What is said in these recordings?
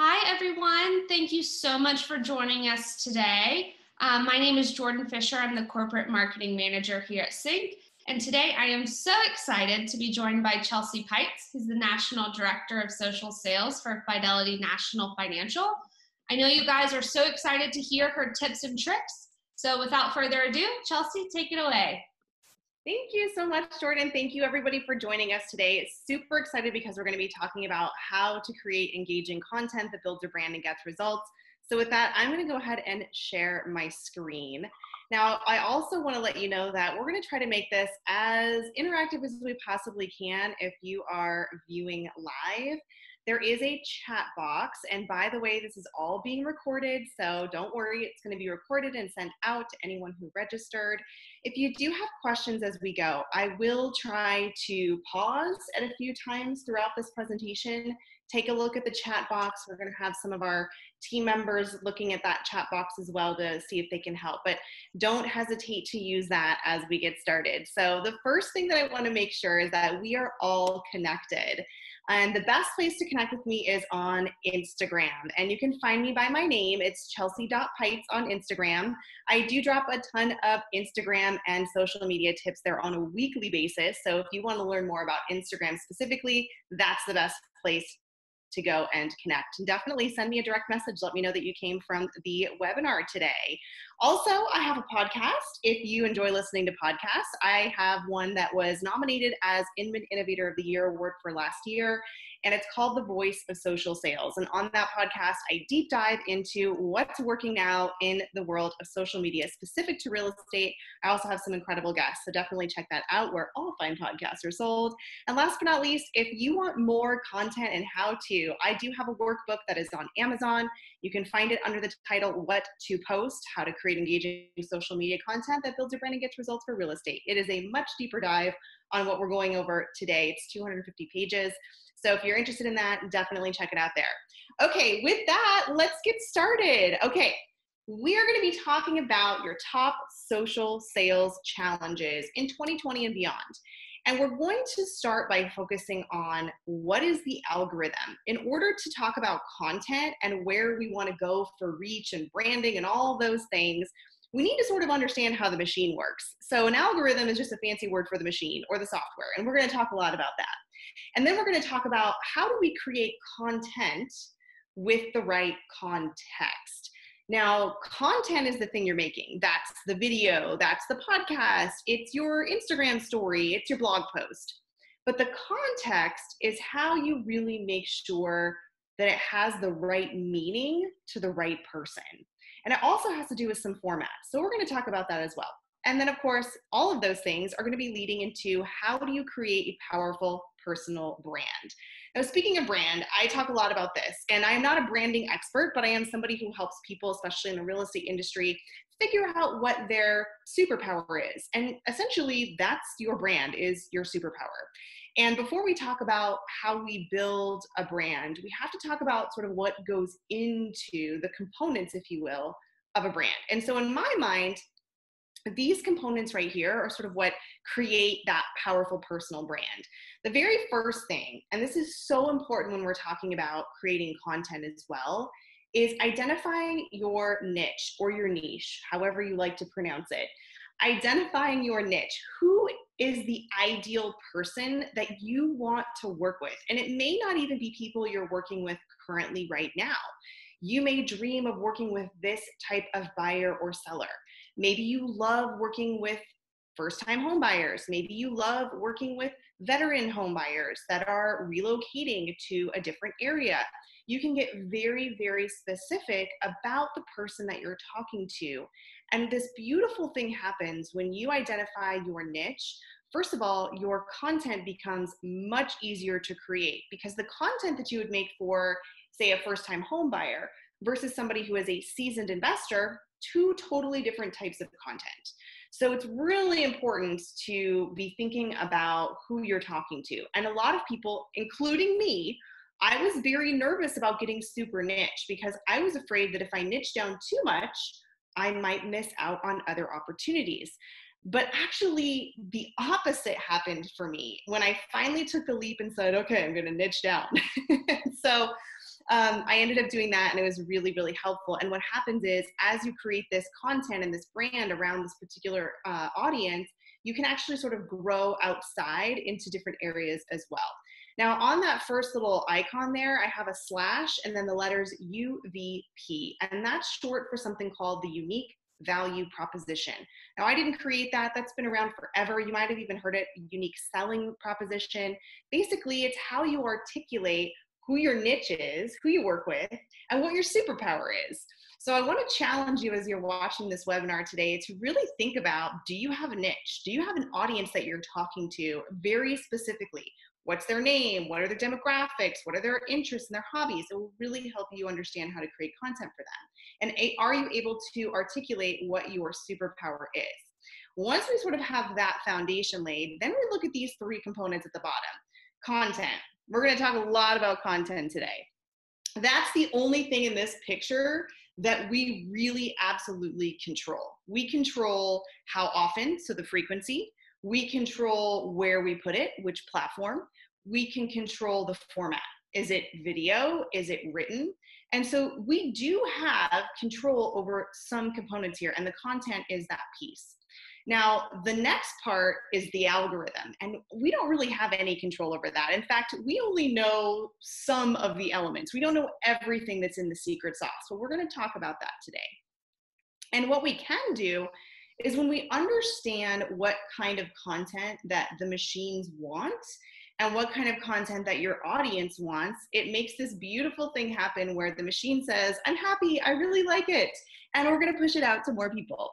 Hi, everyone. Thank you so much for joining us today. My name is Jordan Fisher. I'm the Corporate Marketing Manager here at Sync. And today I am so excited to be joined by Chelsea Pites, who's the National Director of Social Sales for Fidelity National Financial. I know you guys are so excited to hear her tips and tricks. So without further ado, Chelsea, take it away. Thank you so much, Jordan. Thank you, everybody, for joining us today. Super excited because we're going to be talking about how to create engaging content that builds your brand and gets results. So with that, I'm going to go ahead and share my screen. Now, I also want to let you know that we're going to try to make this as interactive as we possibly can if you are viewing live. There is a chat box, and by the way, this is all being recorded, so don't worry, it's going to be recorded and sent out to anyone who registered. If you do have questions as we go, I will try to pause at a few times throughout this presentation. Take a look at the chat box. We're going to have some of our team members looking at that chat box as well to see if they can help, but don't hesitate to use that as we get started. So the first thing that I want to make sure is that we are all connected. And the best place to connect with me is on Instagram. And you can find me by my name. It's chelsea.pites on Instagram. I do drop a ton of Instagram and social media tips there on a weekly basis. So if you want to learn more about Instagram specifically, that's the best place to go and connect. And definitely send me a direct message. Let me know that you came from the webinar today. Also, I have a podcast. If you enjoy listening to podcasts, I have one that was nominated as Inman Innovator of the Year award for last year, and it's called The Voice of Social Sales. And on that podcast, I deep dive into what's working now in the world of social media specific to real estate. I also have some incredible guests, so definitely check that out where all fine podcasts are sold. And last but not least, if you want more content and how to, I do have a workbook that is on Amazon. You can find it under the title, What to Post, How to Create Engaging Social Media Content That Builds Your Brand and Gets Results for Real Estate. It is a much deeper dive on what we're going over today. It's 250 pages. So if you're interested in that, definitely check it out there. Okay, with that, let's get started. Okay, we are going to be talking about your top social sales challenges in 2020 and beyond. And we're going to start by focusing on what is the algorithm. In order to talk about content and where we want to go for reach and branding and all those things, we need to sort of understand how the machine works. So an algorithm is just a fancy word for the machine or the software, and we're going to talk a lot about that. And then we're going to talk about how do we create content with the right context. Now, content is the thing you're making. That's the video, that's the podcast, it's your Instagram story, it's your blog post. But the context is how you really make sure that it has the right meaning to the right person. And it also has to do with some format. So we're going to talk about that as well. And then, of course, all of those things are going to be leading into how do you create a powerful personal brand. Now, speaking of brand, I talk a lot about this, and I am not a branding expert, but I am somebody who helps people, especially in the real estate industry, figure out what their superpower is. And essentially, that's your brand, is your superpower. And before we talk about how we build a brand, we have to talk about sort of what goes into the components, if you will, of a brand. And so in my mind, these components right here are sort of what create that powerful personal brand. The very first thing, and this is so important when we're talking about creating content as well, is identifying your niche or your niche, however you like to pronounce it. Identifying your niche. Who is the ideal person that you want to work with? And it may not even be people you're working with currently right now. You may dream of working with this type of buyer or seller. Maybe you love working with first-time home buyers. Maybe you love working with veteran home buyers that are relocating to a different area. You can get very, very specific about the person that you're talking to. And this beautiful thing happens when you identify your niche. First of all, your content becomes much easier to create because the content that you would make for, say, a first-time home buyer versus somebody who is a seasoned investor, two totally different types of content. So it's really important to be thinking about who you're talking to. And a lot of people, including me, I was very nervous about getting super niche because I was afraid that if I niche down too much, I might miss out on other opportunities. But actually, the opposite happened for me when I finally took the leap and said, okay, I'm going to niche down. So I ended up doing that, and it was really, really helpful. And what happens is, as you create this content and this brand around this particular audience, you can actually sort of grow outside into different areas as well. Now, on that first little icon there, I have a slash and then the letters UVP, and that's short for something called the unique value proposition. Now, I didn't create that. That's been around forever. You might have even heard it, unique selling proposition. Basically, it's how you articulate who your niche is, who you work with, and what your superpower is. So I want to challenge you as you're watching this webinar today to really think about, do you have a niche? Do you have an audience that you're talking to very specifically? What's their name? What are their demographics? What are their interests and their hobbies? It will really help you understand how to create content for them. And are you able to articulate what your superpower is? Once we sort of have that foundation laid, then we look at these three components at the bottom. Content. We're going to talk a lot about content today. That's the only thing in this picture that we really absolutely control. We control how often, so the frequency. We control where we put it, which platform. We can control the format. Is it video? Is it written? And so we do have control over some components here, and the content is that piece. Now, the next part is the algorithm, and we don't really have any control over that. In fact, we only know some of the elements. We don't know everything that's in the secret sauce, but we're going to talk about that today. And what we can do is, when we understand what kind of content that the machines want and what kind of content that your audience wants, it makes this beautiful thing happen where the machine says, I'm happy, I really like it, and we're going to push it out to more people.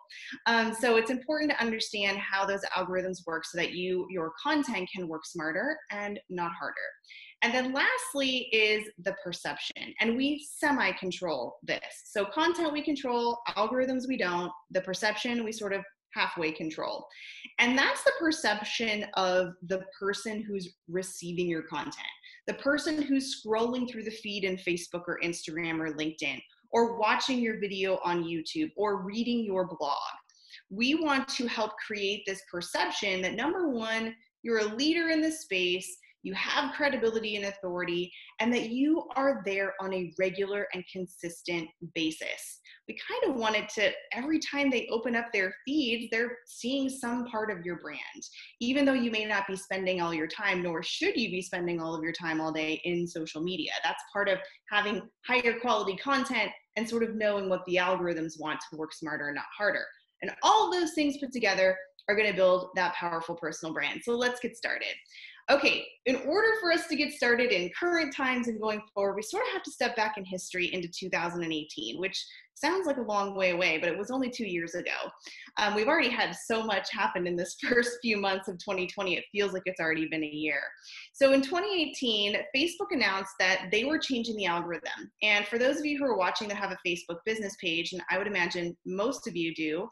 So it's important to understand how those algorithms work so that your content can work smarter and not harder. And then lastly is the perception, and we semi-control this. So content we control, algorithms we don't, the perception we sort of halfway control. And that's the perception of the person who's receiving your content, the person who's scrolling through the feed in Facebook or Instagram or LinkedIn, or watching your video on YouTube, or reading your blog. We want to help create this perception that, number one, you're a leader in this space, you have credibility and authority, and that you are there on a regular and consistent basis. We kind of wanted to, every time they open up their feeds, they're seeing some part of your brand, even though you may not be spending all your time, nor should you be spending all of your time all day in social media. That's part of having higher quality content and sort of knowing what the algorithms want to work smarter and not harder. And all of those things put together are going to build that powerful personal brand. So let's get started. Okay, in order for us to get started in current times and going forward, we sort of have to step back in history into 2018, which sounds like a long way away, but it was only 2 years ago. We've already had so much happen in this first few months of 2020, it feels like it's already been a year. So in 2018, Facebook announced that they were changing the algorithm. And for those of you who are watching that have a Facebook business page, and I would imagine most of you do,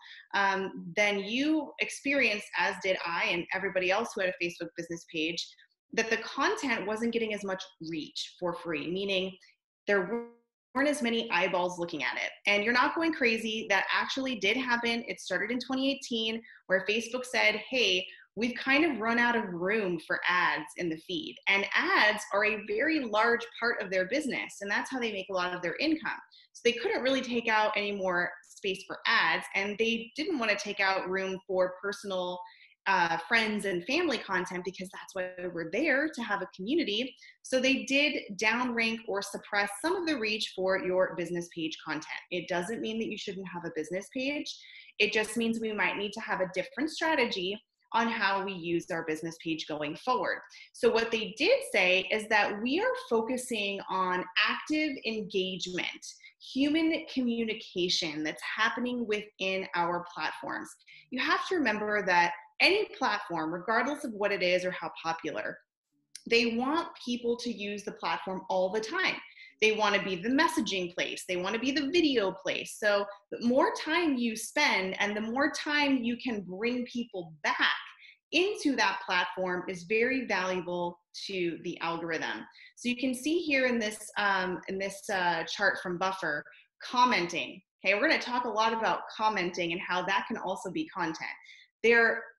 then you experienced, as did I and everybody else who had a Facebook business page, that the content wasn't getting as much reach for free, meaning there weren't as many eyeballs looking at it. And you're not going crazy. That actually did happen. It started in 2018, where Facebook said, hey, we've kind of run out of room for ads in the feed. And ads are a very large part of their business, and that's how they make a lot of their income. So they couldn't really take out any more space for ads, and they didn't want to take out room for personal friends and family content, because that's why we're there, to have a community. So they did downrank or suppress some of the reach for your business page content. It doesn't mean that you shouldn't have a business page. It just means we might need to have a different strategy on how we use our business page going forward. So what they did say is that we are focusing on active engagement, human communication that's happening within our platforms. You have to remember that any platform, regardless of what it is or how popular, they want people to use the platform all the time. They want to be the messaging place. They want to be the video place. So the more time you spend and the more time you can bring people back into that platform is very valuable to the algorithm. So you can see here in this chart from Buffer, commenting. Okay, we're going to talk a lot about commenting and how that can also be content. They're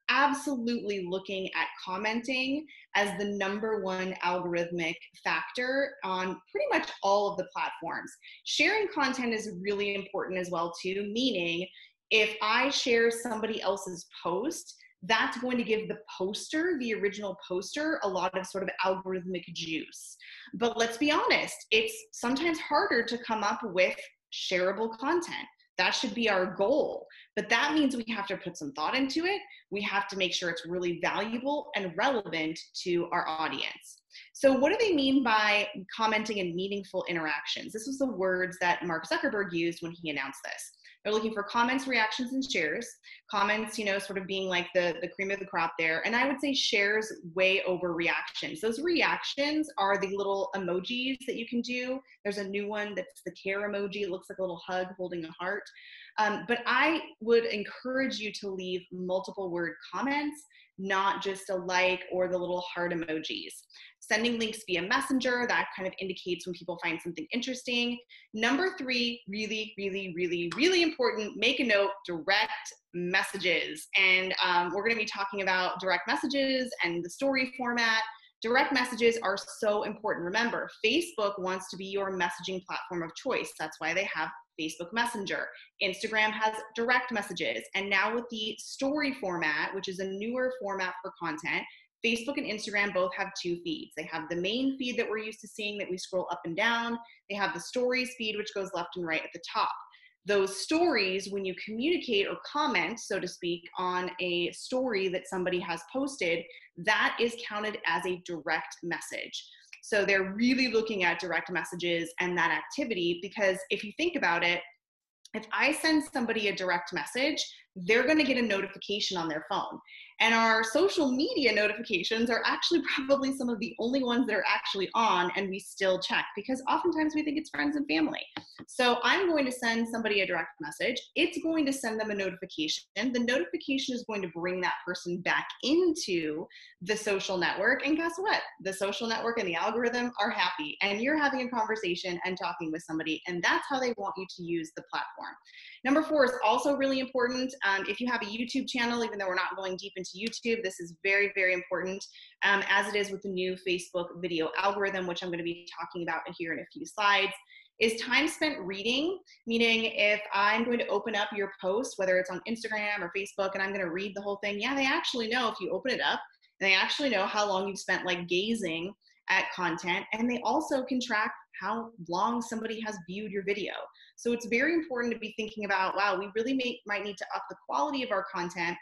absolutely looking at commenting as the number one algorithmic factor on pretty much all of the platforms. Sharing content is really important as well too, meaning if I share somebody else's post, that's going to give the poster, the original poster, a lot of sort of algorithmic juice. But let's be honest, it's sometimes harder to come up with shareable content. That should be our goal. But that means we have to put some thought into it. We have to make sure it's really valuable and relevant to our audience. So what do they mean by commenting and meaningful interactions? This was the words that Mark Zuckerberg used when he announced this. They're looking for comments, reactions, and shares. Comments, sort of being like the cream of the crop there. And I would say shares way over reactions. Those reactions are the little emojis that you can do. There's a new one that's the care emoji. It looks like a little hug holding a heart. But I would encourage you to leave multiple word comments, not just a like or the little heart emojis. Sending links via Messenger, that kind of indicates when people find something interesting. Number 3, really, really, really, really important, make a note, direct messages. And we're going to be talking about direct messages and the story format. Direct messages are so important. Remember, Facebook wants to be your messaging platform of choice. That's why they have Facebook Messenger. Instagram has direct messages. And now with the story format, which is a newer format for content, Facebook and Instagram both have 2 feeds. They have the main feed that we're used to seeing that we scroll up and down. They have the stories feed, which goes left and right at the top. Those stories, when you communicate or comment, so to speak, on a story that somebody has posted, that is counted as a direct message. So they're really looking at direct messages and that activity, because if you think about it, if I send somebody a direct message, they're going to get a notification on their phone. And our social media notifications are actually probably some of the only ones that are actually on, and we still check because oftentimes we think it's friends and family. So I'm going to send somebody a direct message. It's going to send them a notification. The notification is going to bring that person back into the social network. And guess what? The social network and the algorithm are happy, and you're having a conversation and talking with somebody, and that's how they want you to use the platform. Number 4 is also really important. If you have a YouTube channel, even though we're not going deep into YouTube, this is very, very important, as it is with the new Facebook video algorithm, which I'm going to be talking about here in a few slides. Is time spent reading, meaning if I'm going to open up your post, whether it's on Instagram or Facebook, and I'm going to read the whole thing, yeah, they actually know if you open it up, and they actually know how long you've spent like gazing at content, and they also can track how long somebody has viewed your video. So it's very important to be thinking about, wow, we really might need to up the quality of our content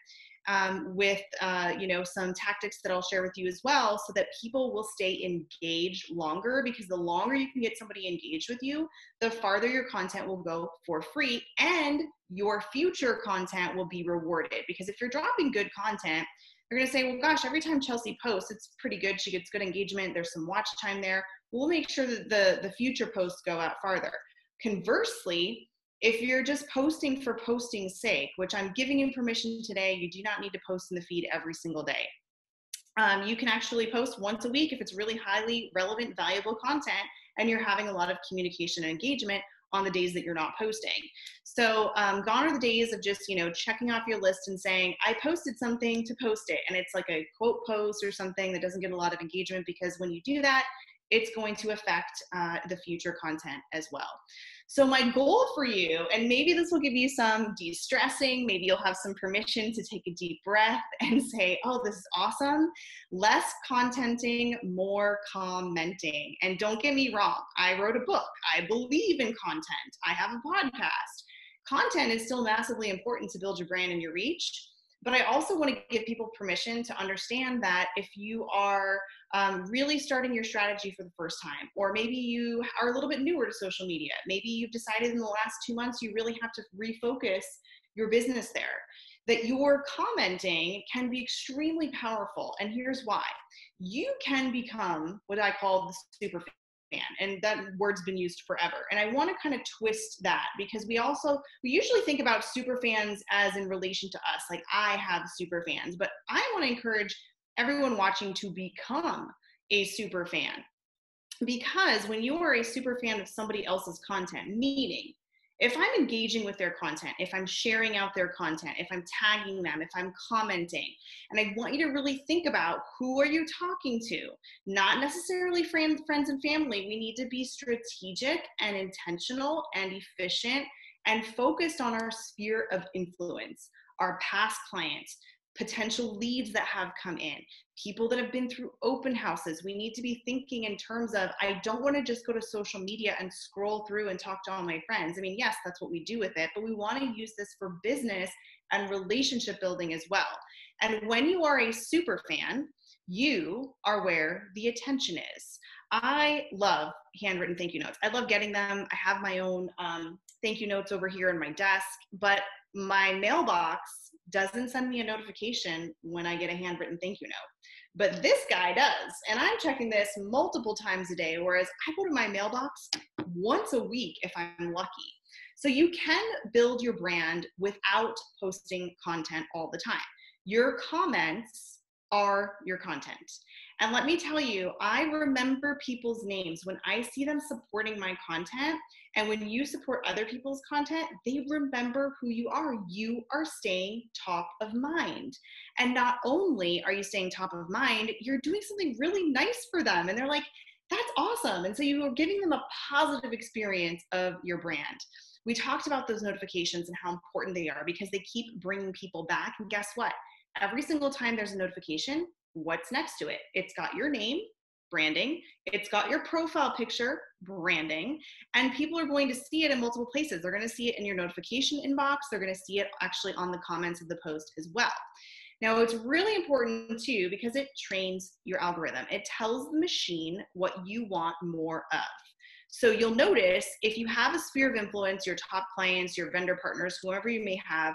with some tactics that I'll share with you as well, so that people will stay engaged longer, because the longer you can get somebody engaged with you, the farther your content will go for free, and your future content will be rewarded. Because if you're dropping good content, they're going to say, well, gosh, every time Chelsea posts, it's pretty good. She gets good engagement. There's some watch time there. We'll make sure that the future posts go out farther. Conversely, if you're just posting for posting's sake, which I'm giving you permission today, you do not need to post in the feed every single day. You can actually post once a week if it's really highly relevant, valuable content, and you're having a lot of communication and engagement on the days that you're not posting. So gone are the days of just, checking off your list and saying, I posted something to post it. And it's like a quote post or something that doesn't get a lot of engagement, because when you do that, it's going to affect the future content as well. So my goal for you, and maybe this will give you some de-stressing, maybe you'll have some permission to take a deep breath and say, oh, this is awesome. Less contenting, more commenting. And don't get me wrong, I wrote a book. I believe in content. I have a podcast. Content is still massively important to build your brand and your reach. But I also want to give people permission to understand that if you are really starting your strategy for the first time, or maybe you are a little bit newer to social media, maybe you've decided in the last 2 months you really have to refocus your business there, that your commenting can be extremely powerful. And here's why. You can become what I call the super fan, and that word's been used forever. And I want to kind of twist that, because we usually think about super fans as in relation to us, like I have super fans, but I want to encourage everyone watching to become a super fan. Because when you are a super fan of somebody else's content, meaning If I'm engaging with their content, if I'm sharing out their content, if I'm tagging them, if I'm commenting, and I want you to really think about who are you talking to, not necessarily friends and family. We need to be strategic and intentional and efficient and focused on our sphere of influence, our past clients, potential leads that have come in, people that have been through open houses. We need to be thinking in terms of, I don't want to just go to social media and scroll through and talk to all my friends. I mean, yes, that's what we do with it, but we want to use this for business and relationship building as well. And when you are a super fan, you are where the attention is. I love handwritten thank you notes. I love getting them. I have my own thank you notes over here in my desk, but my mailbox doesn't send me a notification when I get a handwritten thank you note. But this guy does. And I'm checking this multiple times a day, whereas I go to my mailbox once a week if I'm lucky. So you can build your brand without posting content all the time. Your comments are your content. And let me tell you, I remember people's names when I see them supporting my content. And when you support other people's content, they remember who you are. You are staying top of mind. And not only are you staying top of mind, you're doing something really nice for them. And they're like, that's awesome. And so you are giving them a positive experience of your brand. We talked about those notifications and how important they are because they keep bringing people back. And guess what? Every single time there's a notification, what's next to it? It's got your name, branding. It's got your profile picture, branding. And people are going to see it in multiple places. They're going to see it in your notification inbox. They're going to see it actually on the comments of the post as well. Now, it's really important too because it trains your algorithm. It tells the machine what you want more of. So you'll notice if you have a sphere of influence, your top clients, your vendor partners, whoever you may have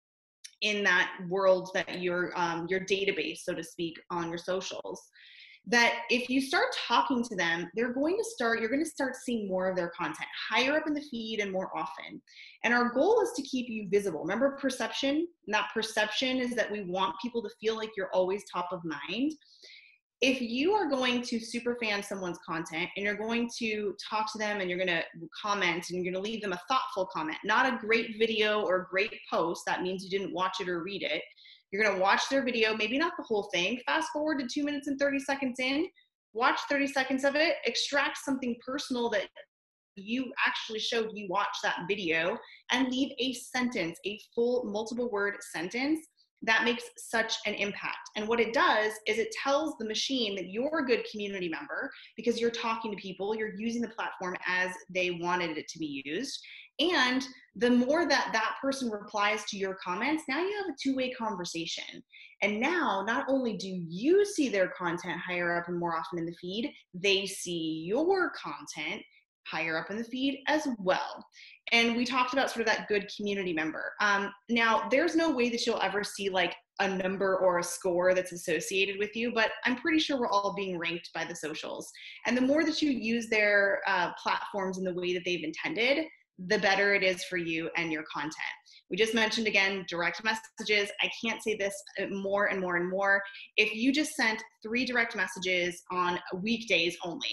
in that world that your database, so to speak, on your socials, that if you start talking to them, you're going to start seeing more of their content higher up in the feed and more often. And our goal is to keep you visible. Remember perception? And that perception is that we want people to feel like you're always top of mind. If you are going to super fan someone's content and you're going to talk to them and you're going to comment and you're going to leave them a thoughtful comment, not a great video or great post, that means you didn't watch it or read it. You're going to watch their video, maybe not the whole thing, fast forward to 2 minutes and 30 seconds in, watch 30 seconds of it, extract something personal that you actually showed you watched that video, and leave a sentence, a full multiple word sentence that makes such an impact. And what it does is it tells the machine that you're a good community member because you're talking to people, you're using the platform as they wanted it to be used. And the more that that person replies to your comments, now you have a two-way conversation. And now not only do you see their content higher up and more often in the feed, they see your content higher up in the feed as well. And we talked about sort of that good community member. Now, there's no way that you'll ever see like a number or a score that's associated with you, but I'm pretty sure we're all being ranked by the socials. And the more that you use their platforms in the way that they've intended, the better it is for you and your content. We just mentioned again, direct messages. I can't say this more and more and more. If you just sent 3 direct messages on weekdays only,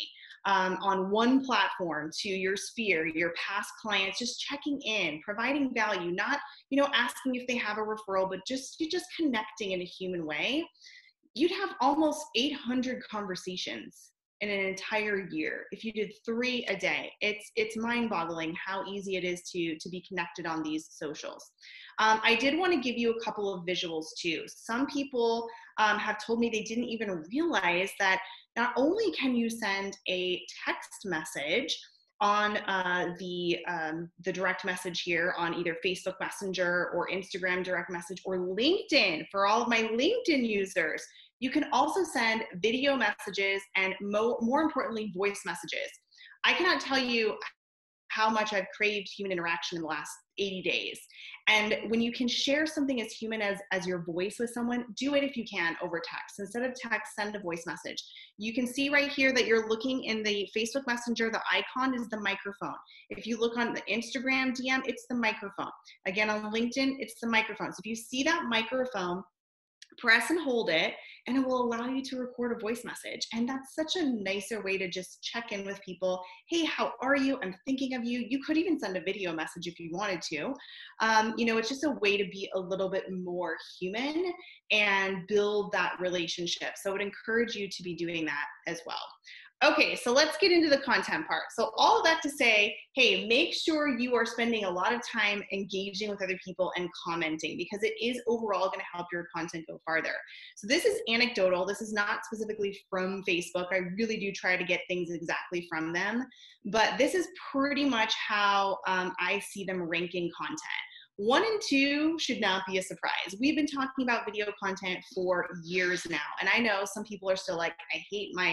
on one platform to your sphere, your past clients, just checking in, providing value, not, asking if they have a referral, but just connecting in a human way, you'd have almost 800 conversations in an entire year if you did 3 a day. It's mind-boggling how easy it is to be connected on these socials. I did want to give you a couple of visuals too. Some people have told me they didn't even realize that not only can you send a text message on the direct message here on either Facebook Messenger or Instagram direct message or LinkedIn for all of my LinkedIn users, you can also send video messages and more importantly, voice messages. I cannot tell you how much I've craved human interaction in the last 80 days. And when you can share something as human as your voice with someone, do it if you can over text. Instead of text, send a voice message. You can see right here that you're looking in the Facebook Messenger, the icon is the microphone. If you look on the Instagram DM, it's the microphone. Again, on LinkedIn, it's the microphone. So if you see that microphone, press and hold it, and it will allow you to record a voice message. And that's such a nicer way to just check in with people. Hey, how are you? I'm thinking of you. You could even send a video message if you wanted to. It's just a way to be a little bit more human and build that relationship. So I would encourage you to be doing that as well. Okay, so let's get into the content part. So all of that to say, hey, make sure you are spending a lot of time engaging with other people and commenting, because it is overall going to help your content go farther. So this is anecdotal. This is not specifically from Facebook. I really do try to get things exactly from them, but this is pretty much how I see them ranking content. 1 and 2 should not be a surprise. We've been talking about video content for years now, and I know some people are still like, I hate my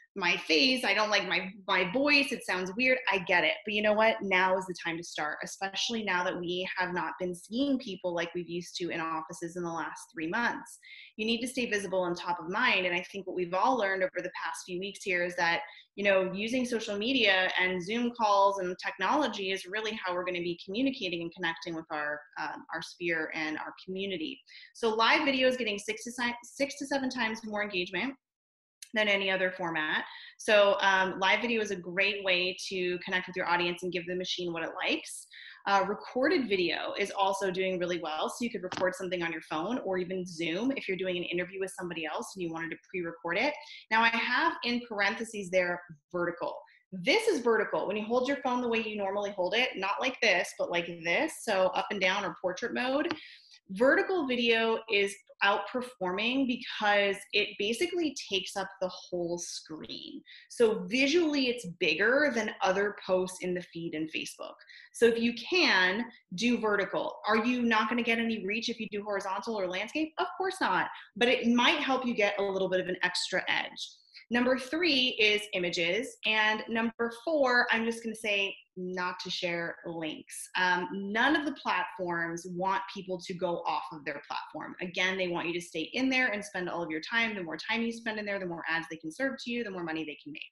face, I don't like my voice, it sounds weird. I get it. But you know what? Now is the time to start, especially now that we have not been seeing people like we've used to in offices in the last 3 months. You need to stay visible and top of mind. And I think what we've all learned over the past few weeks here is that, using social media and Zoom calls and technology is really how we're going to be communicating and connecting with our sphere and our community. So live video is getting 6 to 7 times more engagement than any other format. So live video is a great way to connect with your audience and give the machine what it likes. Recorded video is also doing really well. So you could record something on your phone or even Zoom if you're doing an interview with somebody else and you wanted to pre-record it. Now I have in parentheses there, vertical. This is vertical. When you hold your phone the way you normally hold it, not like this, but like this, so up and down or portrait mode. Vertical video is outperforming because it basically takes up the whole screen. So visually it's bigger than other posts in the feed in Facebook. So if you can do vertical, are you not going to get any reach if you do horizontal or landscape? Of course not, but it might help you get a little bit of an extra edge. Number 3 is images. And number 4, I'm just going to say not to share links. None of the platforms want people to go off of their platform. Again, they want you to stay in there and spend all of your time. The more time you spend in there, the more ads they can serve to you, the more money they can make.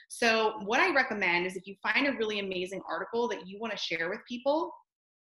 So what I recommend is if you find a really amazing article that you want to share with people,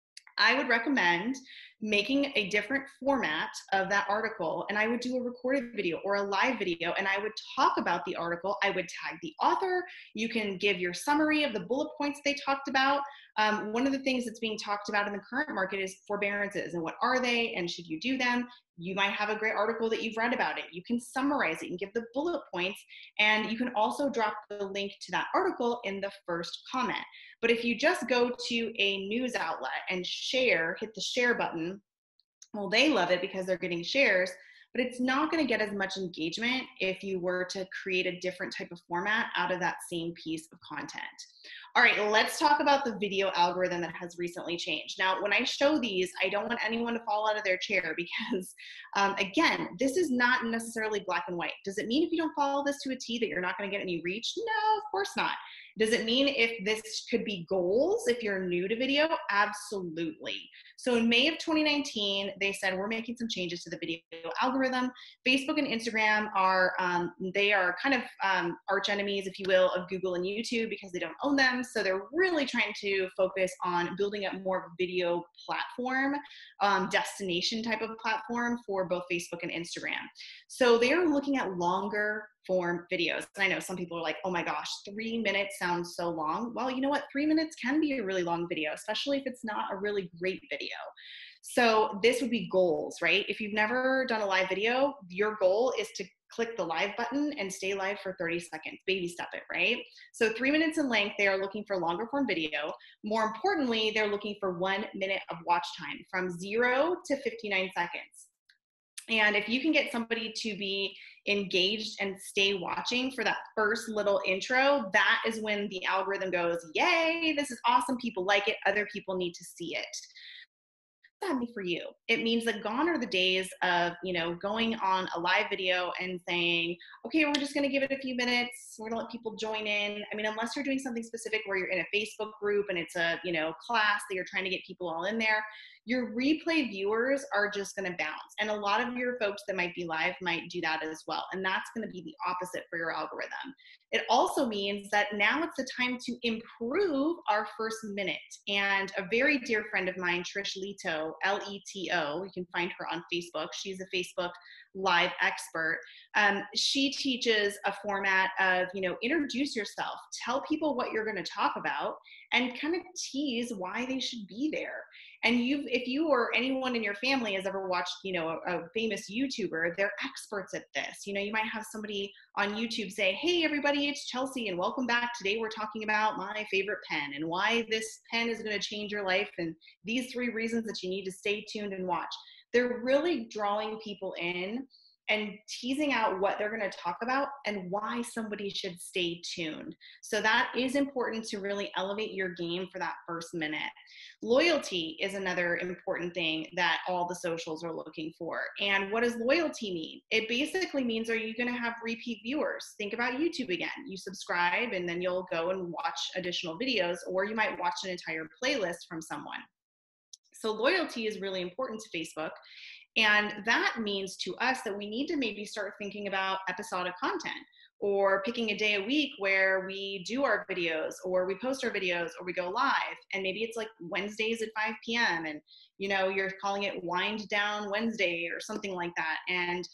I would recommend making a different format of that article, and I would do a recorded video or a live video, and I would talk about the article. I would tag the author. You can give your summary of the bullet points they talked about. One of the things that's being talked about in the current market is forbearances, and what are they, and should you do them? You might have a great article that you've read about it. You can summarize it and give the bullet points, and you can also drop the link to that article in the first comment. But if you just go to a news outlet and share, hit the share button, well, they love it because they're getting shares, but it's not going to get as much engagement if you were to create a different type of format out of that same piece of content. All right, let's talk about the video algorithm that has recently changed. Now, when I show these, I don't want anyone to fall out of their chair because, again, this is not necessarily black and white. Does it mean if you don't follow this to a T that you're not going to get any reach? No, of course not. Does it mean if this could be goals if you're new to video? Absolutely. So in May of 2019, they said, we're making some changes to the video algorithm. Facebook and Instagram are, they are kind of arch enemies, if you will, of Google and YouTube because they don't own them. So they're really trying to focus on building up more of a video platform, destination type of platform for both Facebook and Instagram. So they're looking at longer form videos. And I know some people are like, oh my gosh, 3 minutes sounds so long. Well, you know what? 3 minutes can be a really long video, especially if it's not a really great video. So this would be goals, right? If you've never done a live video, your goal is to click the live button and stay live for 30 seconds, baby step it, right? So 3 minutes in length, they are looking for longer form video. More importantly, they're looking for 1 minute of watch time from 0 to 59 seconds. And if you can get somebody to be engaged and stay watching for that first little intro, that is when the algorithm goes, yay, this is awesome. People like it. Other people need to see it. What does that mean for you? It means that gone are the days of, going on a live video and saying, okay, we're just going to give it a few minutes. We're going to let people join in. I mean, unless you're doing something specific where you're in a Facebook group and it's a, class that you're trying to get people all in there, your replay viewers are just going to bounce. And a lot of your folks that might be live might do that as well. And that's going to be the opposite for your algorithm. It also means that now it's the time to improve our first minute. And a very dear friend of mine, Trish Leto, Leto, you can find her on Facebook. She's a Facebook live expert. She teaches a format of, introduce yourself, tell people what you're going to talk about, and kind of tease why they should be there. And if you or anyone in your family has ever watched, a famous YouTuber, they're experts at this. You might have somebody on YouTube say, hey, everybody, it's Chelsea, and welcome back. Today we're talking about my favorite pen and why this pen is going to change your life and these 3 reasons that you need to stay tuned and watch. They're really drawing people in and teasing out what they're going to talk about and why somebody should stay tuned. So that is important to really elevate your game for that first minute. Loyalty is another important thing that all the socials are looking for. And what does loyalty mean? It basically means, are you going to have repeat viewers? Think about YouTube again. You subscribe and then you'll go and watch additional videos, or you might watch an entire playlist from someone. So loyalty is really important to Facebook. And that means to us that we need to maybe start thinking about episodic content, or picking a day a week where we do our videos, or we post our videos, or we go live. And maybe it's like Wednesdays at 5 p.m. and, you're calling it Wind Down Wednesday or something like that. And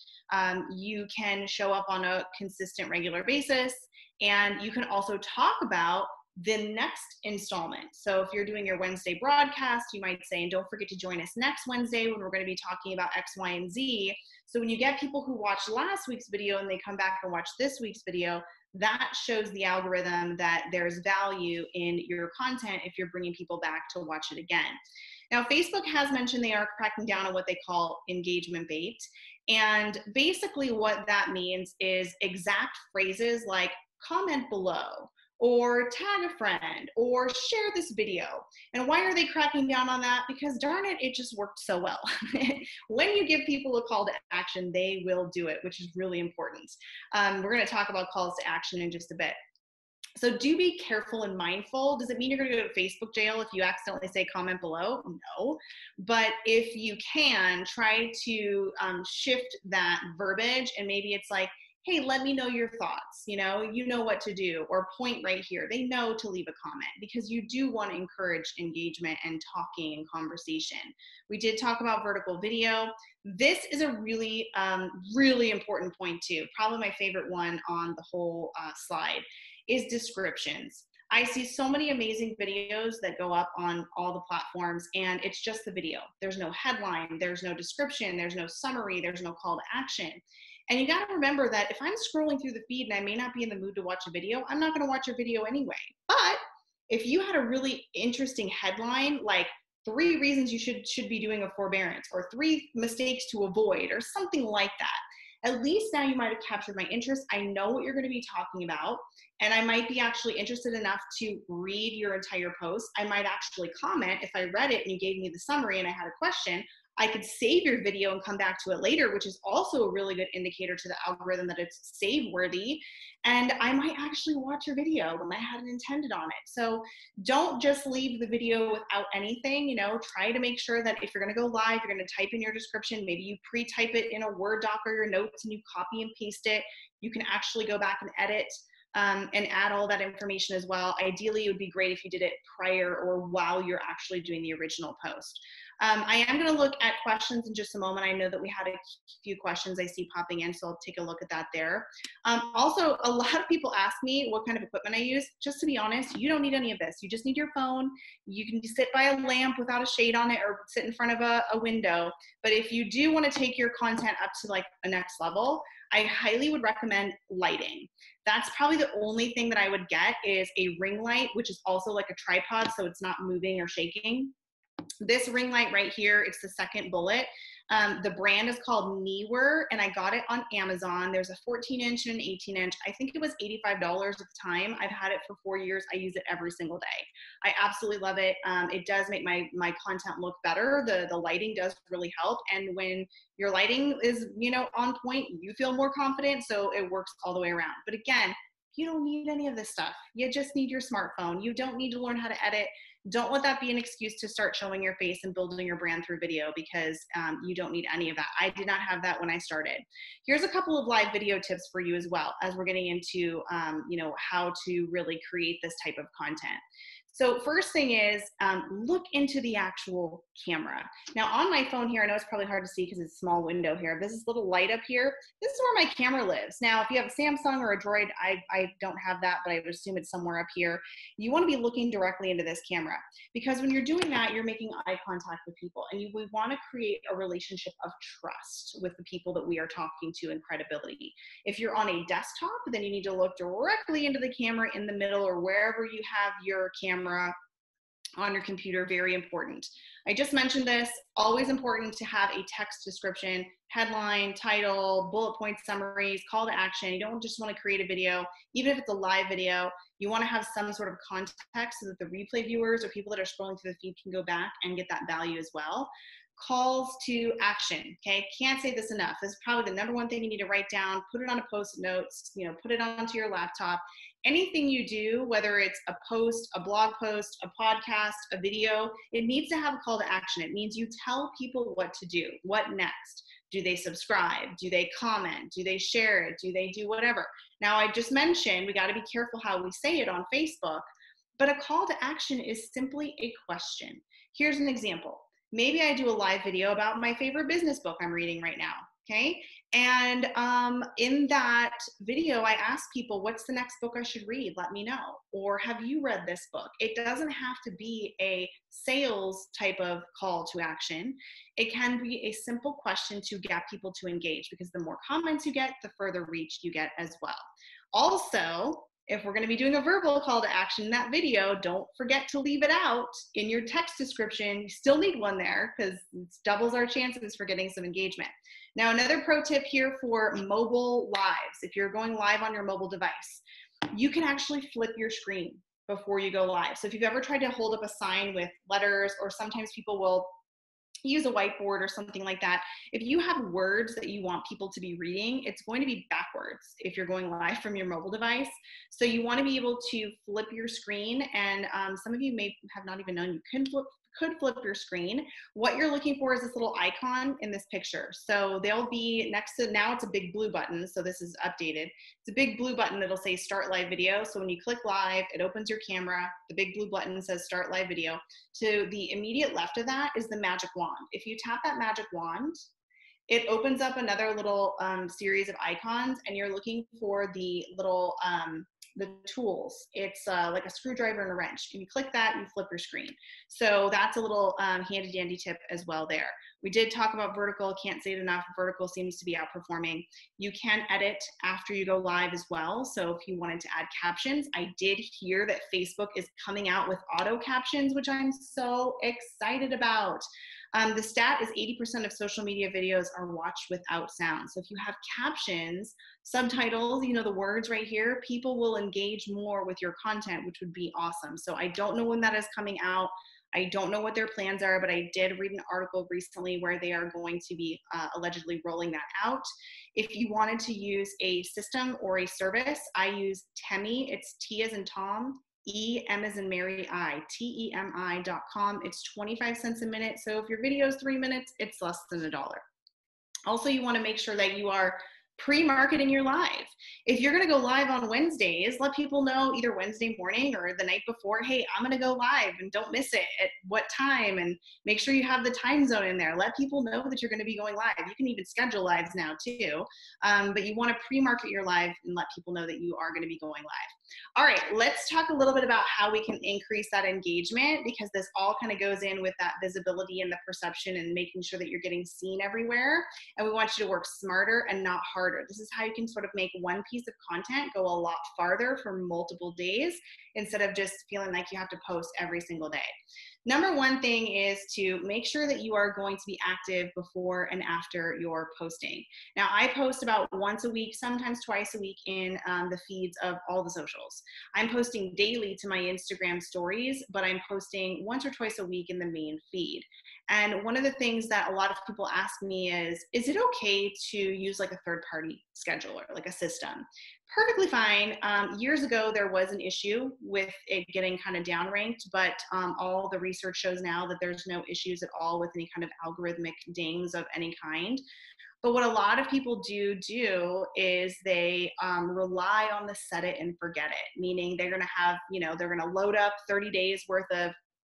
you can show up on a consistent, regular basis. And you can also talk about the next installment. So if you're doing your Wednesday broadcast, you might say, and don't forget to join us next Wednesday when we're going to be talking about X, Y, and Z. So when you get people who watched last week's video and they come back and watch this week's video, that shows the algorithm that there's value in your content if you're bringing people back to watch it again. Now, Facebook has mentioned they are cracking down on what they call engagement bait. And basically what that means is exact phrases like comment below, or tag a friend, or share this video. And why are they cracking down on that? Because darn it, it just worked so well. When you give people a call to action, they will do it, which is really important. We're going to talk about calls to action in just a bit. So do be careful and mindful. Does it mean you're going to go to Facebook jail if you accidentally say comment below? No. But if you can, try to shift that verbiage, and maybe it's like, hey, let me know your thoughts. You know what to do, or point right here. They know to leave a comment, because you do want to encourage engagement and talking and conversation. We did talk about vertical video. This is a really, really important point too. Probably my favorite one on the whole slide is descriptions. I see so many amazing videos that go up on all the platforms, and it's just the video. There's no headline, there's no description, there's no summary, there's no call to action. And you got to remember that if I'm scrolling through the feed and I may not be in the mood to watch a video, I'm not going to watch your video anyway. But if you had a really interesting headline, like 3 reasons you should be doing a forbearance, or 3 mistakes to avoid, or something like that, at least now you might have captured my interest. I know what you're going to be talking about, and I might be actually interested enough to read your entire post. I might actually comment if I read it and you gave me the summary and I had a question. I could save your video and come back to it later, which is also a really good indicator to the algorithm that it's save worthy. And I might actually watch your video when I hadn't intended on it. So don't just leave the video without anything. Try to make sure that if you're going to go live, you're going to type in your description. Maybe you pre-type it in a Word doc or your notes and you copy and paste it. You can actually go back and edit and add all that information as well. Ideally, it would be great if you did it prior or while you're actually doing the original post. I am going to look at questions in just a moment. I know that we had a few questions I see popping in, so I'll take a look at that there. Also, a lot of people ask me what kind of equipment I use. Just to be honest, you don't need any of this. You just need your phone. You can sit by a lamp without a shade on it, or sit in front of a window. But if you do want to take your content up to like a next level, I highly would recommend lighting. That's probably the only thing that I would get is a ring light, which is also like a tripod, so it's not moving or shaking. This ring light right here, it's the second bullet. The brand is called Neewer, and I got it on Amazon. There's a 14-inch and an 18-inch. I think it was $85 at the time. I've had it for 4 years. I use it every single day. I absolutely love it. It does make my content look better. The lighting does really help. And when your lighting is, on point, you feel more confident. So it works all the way around. But again, you don't need any of this stuff. You just need your smartphone. You don't need to learn how to edit. Don't let that be an excuse to start showing your face and building your brand through video, because you don't need any of that. I did not have that when I started. Here's a couple of live video tips for you as well, as we're getting into how to really create this type of content. So first thing is look into the actual camera. Now on my phone here, I know it's probably hard to see because it's a small window here. There's this little light up here. This is where my camera lives. Now, if you have a Samsung or a Droid, I don't have that, but I would assume it's somewhere up here. You want to be looking directly into this camera, because when you're doing that, you're making eye contact with people, and we want to create a relationship of trust with the people that we are talking to and credibility. If you're on a desktop, then you need to look directly into the camera in the middle or wherever you have your camera on your computer. Very important. I just mentioned this, always important to have a text description, headline, title, bullet point summaries, call to action. You don't just want to create a video, even if it's a live video, you want to have some sort of context so that the replay viewers or people that are scrolling through the feed can go back and get that value as well. Calls to action, okay? Can't say this enough. This is probably the number one thing you need to write down, put it on a post-it notes, put it onto your laptop. Anything you do, whether it's a post, a blog post, a podcast, a video, it needs to have a call to action. It means you tell people what to do, what next. Do they subscribe? Do they comment? Do they share it? Do they do whatever? Now, I just mentioned we got to be careful how we say it on Facebook, but a call to action is simply a question. Here's an example. Maybe I do a live video about my favorite business book I'm reading right now, okay? And in that video, I ask people, what's the next book I should read? Let me know. Or have you read this book? It doesn't have to be a sales type of call to action. It can be a simple question to get people to engage, because the more comments you get, the further reach you get as well. Also, if we're going to be doing a verbal call to action in that video, don't forget to leave it out in your text description. You still need one there because it doubles our chances for getting some engagement. Now, another pro tip here for mobile lives. If you're going live on your mobile device, you can actually flip your screen before you go live. So if you've ever tried to hold up a sign with letters, or sometimes people will use a whiteboard or something like that, if you have words that you want people to be reading, it's going to be backwards if you're going live from your mobile device. So you want to be able to flip your screen, and some of you may have not even known you could flip your screen. What you're looking for is this little icon in this picture. So they'll be next to, now it's a big blue button, so this is updated. It's a big blue button that'll say start live video. So when you click live, it opens your camera. The big blue button says start live video. To the immediate left of that is the magic wand. If you tap that magic wand, it opens up another little series of icons, and you're looking for the little the tools. It's like a screwdriver and a wrench. If you click that, you flip your screen. So that's a little handy dandy tip as well there. We did talk about vertical, can't say it enough. Vertical seems to be outperforming. You can edit after you go live as well. So if you wanted to add captions, I did hear that Facebook is coming out with auto captions, which I'm so excited about. The stat is 80% of social media videos are watched without sound. So if you have captions, subtitles, the words right here, people will engage more with your content, which would be awesome. So I don't know when that is coming out. I don't know what their plans are, but I did read an article recently where they are going to be allegedly rolling that out. If you wanted to use a system or a service, I use Temi. It's T as in Tom, E-M as in Mary, I, TEMI.com. It's 25 cents a minute. So if your video is 3 minutes, it's less than $1. Also, you want to make sure that you are pre-marketing your live. If you're going to go live on Wednesdays, let people know either Wednesday morning or the night before, hey, I'm going to go live, and don't miss it at what time, and make sure you have the time zone in there. Let people know that you're going to be going live. You can even schedule lives now too, but you want to pre-market your live and let people know that you are going to be going live. All right, let's talk a little bit about how we can increase that engagement, because this all kind of goes in with that visibility and the perception and making sure that you're getting seen everywhere. And we want you to work smarter and not harder. This is how you can sort of make one piece of content go a lot farther for multiple days instead of just feeling like you have to post every single day. Number one thing is to make sure that you are going to be active before and after your posting. Now, I post about once a week, sometimes twice a week in the feeds of all the socials. I'm posting daily to my Instagram stories, but I'm posting once or twice a week in the main feed. And one of the things that a lot of people ask me is it okay to use like a third third-party scheduler, like a system. Perfectly fine. Years ago, there was an issue with it getting kind of downranked, but all the research shows now that there's no issues at all with any kind of algorithmic dings of any kind. But what a lot of people do is they rely on the set it and forget it, meaning they're going to have, they're going to load up 30 days worth of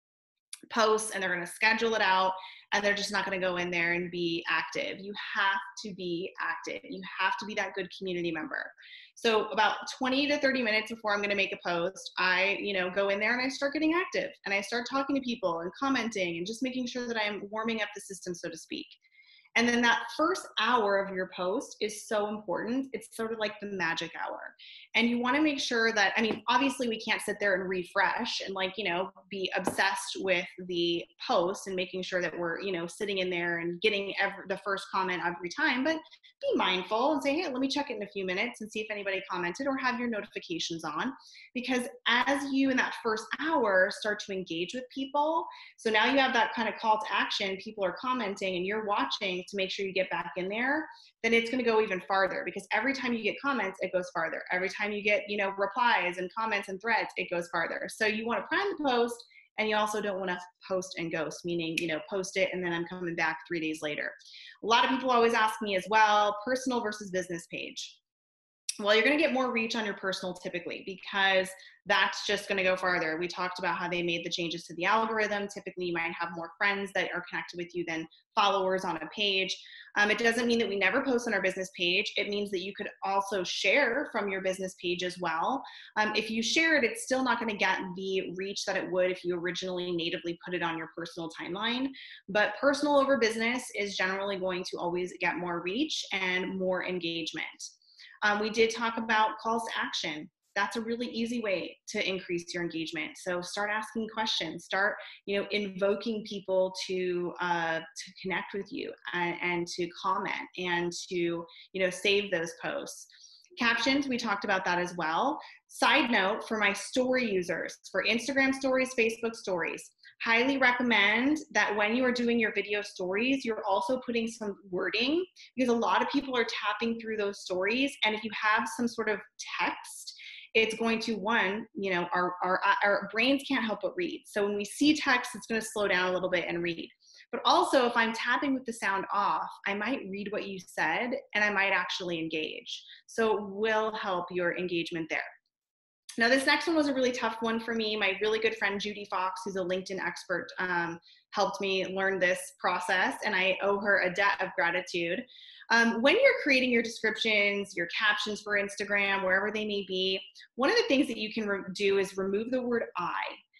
posts and they're going to schedule it out, and they're just not going to go in there and be active. You have to be active. You have to be that good community member. So about 20 to 30 minutes before I'm going to make a post, I, go in there and I start getting active and I start talking to people and commenting and just making sure that I'm warming up the system, so to speak. And then that first hour of your post is so important. It's sort of like the magic hour. And you want to make sure that, obviously we can't sit there and refresh and be obsessed with the post and making sure that we're, sitting in there and getting the first comment every time, but be mindful and say, hey, let me check it in a few minutes and see if anybody commented, or have your notifications on. Because as you in that first hour start to engage with people, so now you have that kind of call to action, people are commenting and you're watching to make sure you get back in there, then it's going to go even farther, because every time you get comments, it goes farther. Every time you get, replies and comments and threads, it goes farther. So you want to prime the post, and you also don't want to post and ghost, meaning, post it and then I'm coming back 3 days later. A lot of people always ask me as well, personal versus business page. Well, you're going to get more reach on your personal typically, because that's just going to go farther. We talked about how they made the changes to the algorithm. Typically, you might have more friends that are connected with you than followers on a page. It doesn't mean that we never post on our business page. It means that you could also share from your business page as well. If you share it, it's still not going to get the reach that it would if you originally natively put it on your personal timeline. But personal over business is generally going to always get more reach and more engagement. We did talk about calls to action. That's a really easy way to increase your engagement. So start asking questions, start, invoking people to connect with you and to comment and to, save those posts. Captions, we talked about that as well. Side note, for my story users, for Instagram stories, Facebook stories, highly recommend that when you are doing your video stories, you're also putting some wording, because a lot of people are tapping through those stories. And if you have some sort of text, it's going to, our brains can't help but read. So when we see text, it's going to slow down a little bit and read. But also, if I'm tapping with the sound off, I might read what you said and I might actually engage. So it will help your engagement there. Now, this next one was a really tough one for me. My really good friend, Judy Fox, who's a LinkedIn expert, helped me learn this process, and I owe her a debt of gratitude. When you're creating your descriptions, your captions for Instagram, wherever they may be, one of the things that you can do is remove the word I.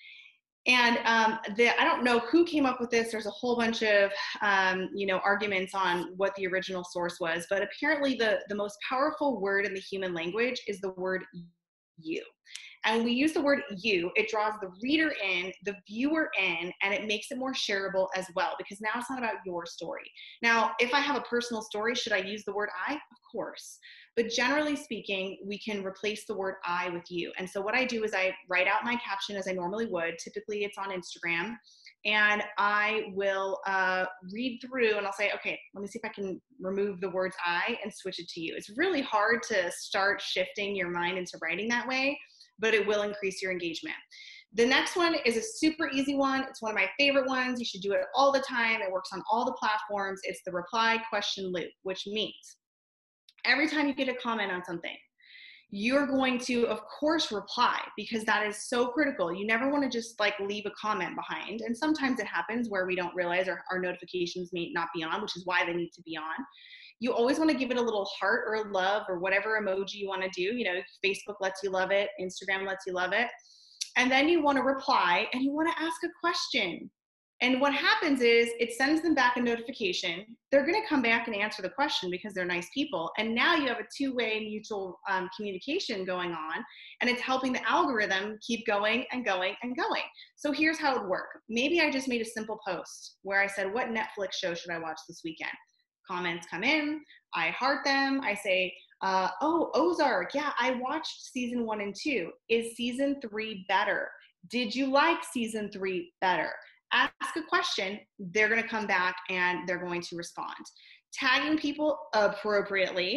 And I don't know who came up with this. There's a whole bunch of, arguments on what the original source was, but apparently the most powerful word in the human language is the word you. And when we use the word you, it draws the reader in, the viewer in, and it makes it more shareable as well, because now it's not about your story. Now, if I have a personal story, should I use the word I? Of course. But generally speaking, we can replace the word I with you. And so what I do is I write out my caption as I normally would. Typically it's on Instagram. And I will read through and I'll say, okay, let me see if I can remove the words I and switch it to you. It's really hard to start shifting your mind into writing that way, but it will increase your engagement. The next one is a super easy one. It's one of my favorite ones. You should do it all the time. It works on all the platforms. It's the reply question loop, which means every time you get a comment on something, you're going to, of course, reply, because that is so critical. You never want to just leave a comment behind. And sometimes it happens where we don't realize our notifications may not be on, which is why they need to be on. You always want to give it a little heart or a love or whatever emoji you want to do. Facebook lets you love it. Instagram lets you love it. And then you want to reply and you want to ask a question. And what happens is it sends them back a notification. They're going to come back and answer the question because they're nice people. And now you have a two-way mutual communication going on, and it's helping the algorithm keep going and going and going. So here's how it would work. Maybe I just made a simple post where I said, what Netflix show should I watch this weekend? Comments come in. I heart them. I say, oh, Ozark. Yeah, I watched season 1 and 2. Is season 3 better? Did you like season 3 better? Ask a question, they're going to come back and they're going to respond. Tagging people appropriately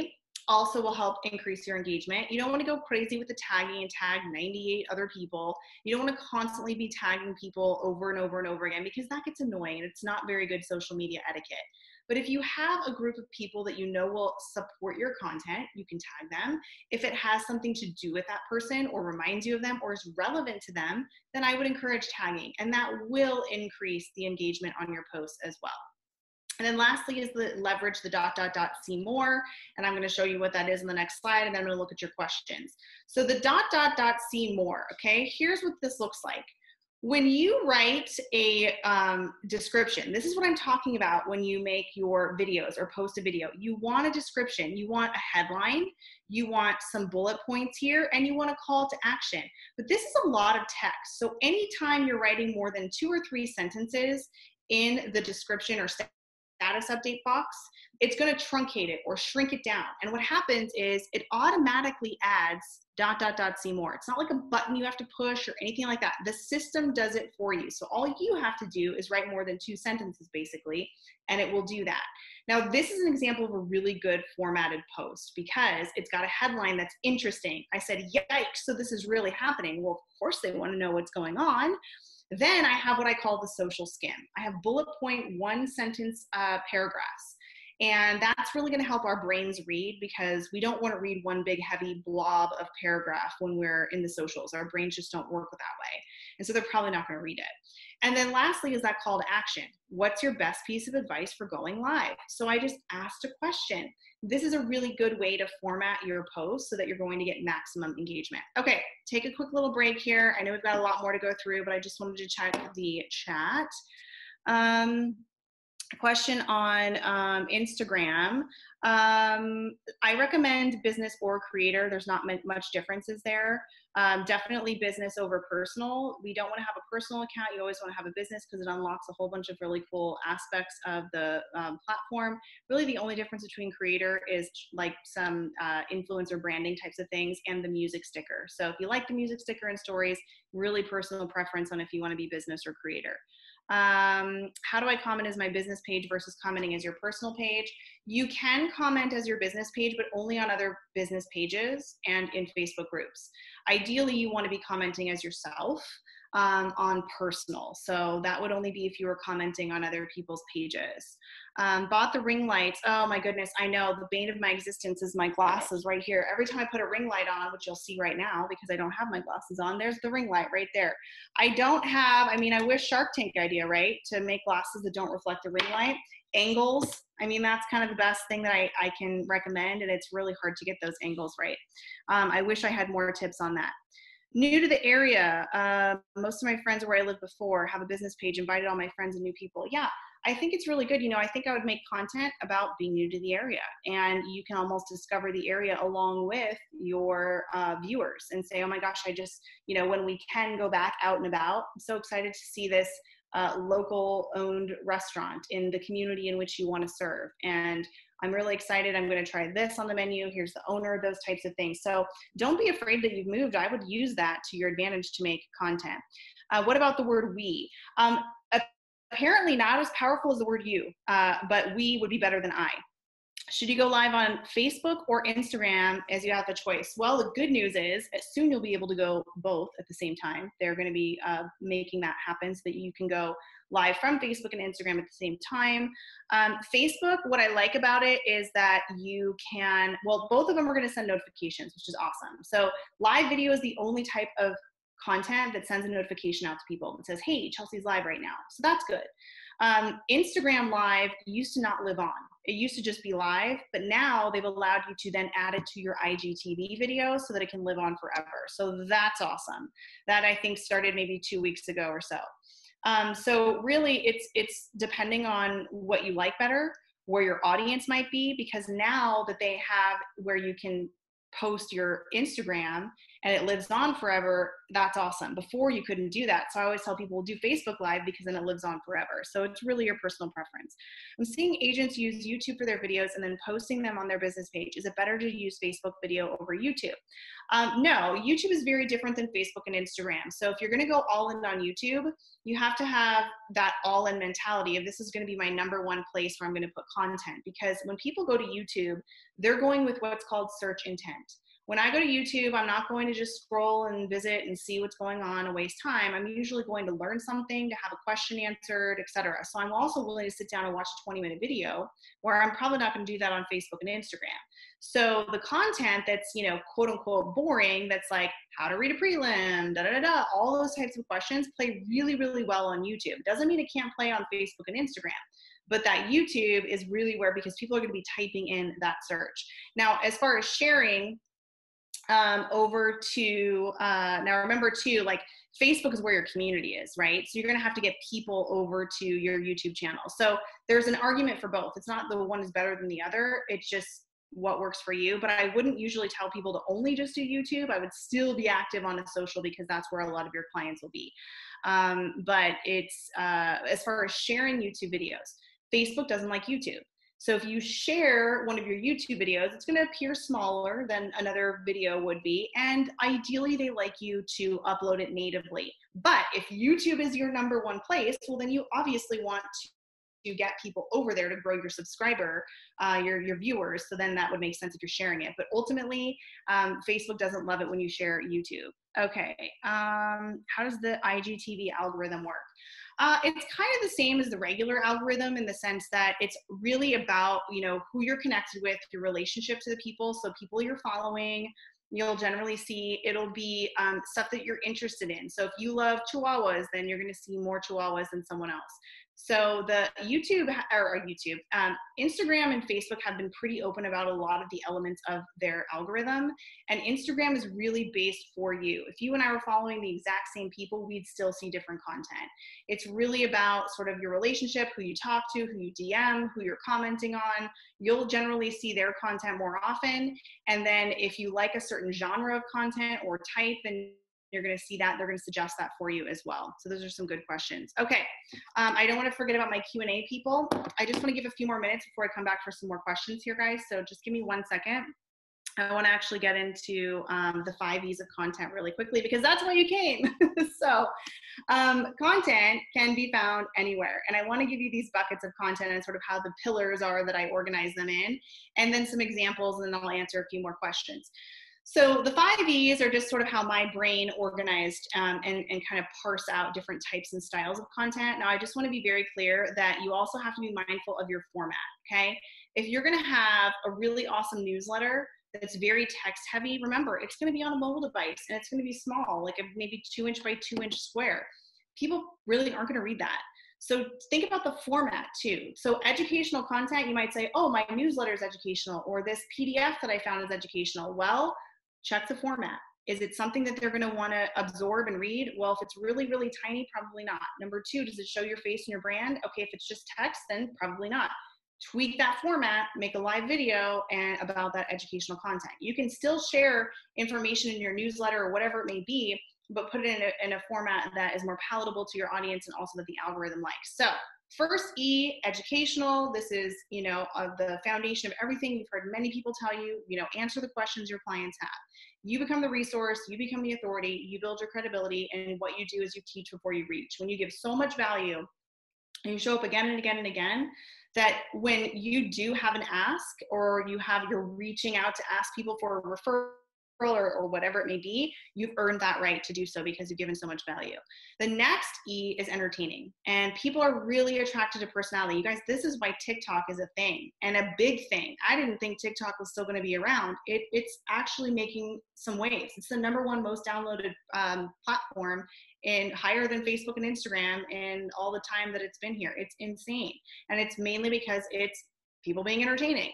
also will help increase your engagement. You don't want to go crazy with the tagging and tag 98 other people. You don't want to constantly be tagging people over and over and over again, because that gets annoying and it's not very good social media etiquette. But if you have a group of people that you know will support your content, you can tag them. If it has something to do with that person or reminds you of them or is relevant to them, then I would encourage tagging, and that will increase the engagement on your posts as well. And then lastly is the leverage the ... see more. And I'm going to show you what that is in the next slide. And then I'm going to look at your questions. So the ... see more. Okay. Here's what this looks like. When you write a description, this is what I'm talking about when you make your videos or post a video. You want a description, you want a headline, you want some bullet points here, and you want a call to action. But this is a lot of text. So anytime you're writing more than 2 or 3 sentences in the description or status update box, it's going to truncate it or shrink it down. And what happens is it automatically adds ... see more. It's not like a button you have to push or anything like that. The system does it for you. So all you have to do is write more than 2 sentences basically, and it will do that. Now, this is an example of a really good formatted post because it's got a headline that's interesting. I said, yikes, so this is really happening. Well, of course they want to know what's going on. Then I have what I call the social skim. I have bullet point 1 sentence paragraphs. And that's really going to help our brains read, because we don't want to read one big heavy blob of paragraph when we're in the socials. Our brains just don't work that way. And so they're probably not going to read it. And then lastly is that call to action. What's your best piece of advice for going live? So I just asked a question. This is a really good way to format your post so that you're going to get maximum engagement. Okay, take a quick little break here. I know we've got a lot more to go through, but I just wanted to check the chat. Question on Instagram. I recommend business or creator. There's not much differences there. Definitely business over personal. We don't want to have a personal account. You always want to have a business because it unlocks a whole bunch of really cool aspects of the platform. Really the only difference between creator is like some influencer branding types of things and the music sticker. So if you like the music sticker and stories, really personal preference on if you want to be business or creator. How do I comment as my business page versus commenting as your personal page? You can comment as your business page, but only on other business pages and in Facebook groups. Ideally, you want to be commenting as yourself on personal. So that would only be if you were commenting on other people's pages. Bought the ring lights. Oh my goodness, I know the bane of my existence is my glasses right here. Every time I put a ring light on, which you'll see right now because I don't have my glasses on, there's the ring light right there. I don't have, I mean, I wish Shark Tank idea, right? To make glasses that don't reflect the ring light. Angles, I mean, that's kind of the best thing that I can recommend, and it's really hard to get those angles right. I wish I had more tips on that. New to the area, most of my friends where I lived before have a business page, invited all my friends and new people. Yeah, I think it's really good. You know, I think I would make content about being new to the area, and you can almost discover the area along with your viewers and say, oh my gosh, I just, you know, when we can go back out and about, I'm so excited to see this local owned restaurant in the community in which you want to serve. And I'm really excited. I'm going to try this on the menu. Here's the owner, those types of things. So don't be afraid that you've moved. I would use that to your advantage to make content. What about the word we? Apparently not as powerful as the word you, but we would be better than I. Should you go live on Facebook or Instagram as you have the choice? Well, the good news is soon you'll be able to go both at the same time. They're going to be making that happen so that you can go live from Facebook and Instagram at the same time. Facebook, what I like about it is that you can, well, both of them are going to send notifications, which is awesome. So live video is the only type of content that sends a notification out to people and says, hey, Chelsea's live right now. So that's good. Instagram Live used to not live on. It used to just be live, but now they've allowed you to then add it to your IGTV video so that it can live on forever. So that's awesome. That I think started maybe 2 weeks ago or so. So really it's depending on what you like better, where your audience might be, because now that they have where you can post your Instagram and it lives on forever, that's awesome. Before, you couldn't do that. So I always tell people, do Facebook Live because then it lives on forever. So it's really your personal preference. I'm seeing agents use YouTube for their videos and then posting them on their business page. Is it better to use Facebook video over YouTube? No, YouTube is very different than Facebook and Instagram. So if you're going to go all in on YouTube, you have to have that all in mentality of, this is going to be my number one place where I'm going to put content. Because when people go to YouTube, they're going with what's called search intent. When I go to YouTube, I'm not going to just scroll and visit and see what's going on and waste time. I'm usually going to learn something, to have a question answered, etc. So I'm also willing to sit down and watch a 20-minute video, where I'm probably not going to do that on Facebook and Instagram. So the content that's, you know, quote unquote boring, that's like how to read a prelim, all those types of questions play really, really well on YouTube. Doesn't mean it can't play on Facebook and Instagram. But that YouTube is really where, because people are going to be typing in that search. Now, as far as sharing, over to, now remember too, like Facebook is where your community is, right? So you're going to have to get people over to your YouTube channel. So there's an argument for both. It's not the one is better than the other. It's just what works for you. But I wouldn't usually tell people to only just do YouTube. I would still be active on a social, because that's where a lot of your clients will be. But it's, as far as sharing YouTube videos, Facebook doesn't like YouTube. So if you share one of your YouTube videos, it's going to appear smaller than another video would be. And ideally, they like you to upload it natively. But if YouTube is your number one place, well, then you obviously want to get people over there to grow your subscriber, your viewers. So then that would make sense if you're sharing it. But ultimately, Facebook doesn't love it when you share YouTube. Okay, how does the IGTV algorithm work? It's kind of the same as the regular algorithm, in the sense that it's really about, you know, who you're connected with, your relationship to the people. So people you're following, you'll generally see it'll be stuff that you're interested in. So if you love Chihuahuas, then you're going to see more Chihuahuas than someone else. So the Instagram and Facebook have been pretty open about a lot of the elements of their algorithm. And Instagram is really based for you. If you and I were following the exact same people, we'd still see different content. It's really about sort of your relationship, who you talk to, who you DM, who you're commenting on. You'll generally see their content more often. And then if you like a certain genre of content or type, then you're going to see that. They're going to suggest that for you as well. So those are some good questions. Okay. I don't want to forget about my Q&A people. I just want to give a few more minutes before I come back for some more questions here, guys. So just give me 1 second. I want to actually get into the 5 E's of content really quickly, because that's why you came. So content can be found anywhere. And I want to give you these buckets of content and sort of how the pillars are that I organize them in, and then some examples, and then I'll answer a few more questions. So the 5 E's are just sort of how my brain organized and kind of parse out different types and styles of content. Now, I just want to be very clear that you also have to be mindful of your format, okay? If you're going to have a really awesome newsletter that's very text heavy, remember, it's going to be on a mobile device, and it's going to be small, like a maybe 2-inch by 2-inch square. People really aren't going to read that. So think about the format too. So educational content, you might say, oh, my newsletter is educational, or this PDF that I found is educational. Well, check the format. Is it something that they're going to want to absorb and read? Well, if it's really, really tiny, probably not. Number 2, does it show your face and your brand? Okay, if it's just text, then probably not. Tweak that format, make a live video and about that educational content. You can still share information in your newsletter or whatever it may be, but put it in a format that is more palatable to your audience and also that the algorithm likes. So first E, educational. This is, you know, the foundation of everything. You've heard many people tell you, you know, answer the questions your clients have. You become the resource, you become the authority, you build your credibility, and what you do is you teach before you reach. When you give so much value and you show up again and again and again, that when you do have an ask, or you're reaching out to ask people for a referral, or whatever it may be, you've earned that right to do so because you've given so much value. The next E is entertaining. And people are really attracted to personality. You guys, this is why TikTok is a thing, and a big thing. I didn't think TikTok was still going to be around. It's actually making some waves. It's the #1 most downloaded platform, and higher than Facebook and Instagram in all the time that it's been here. It's insane. And it's mainly because it's people being entertaining.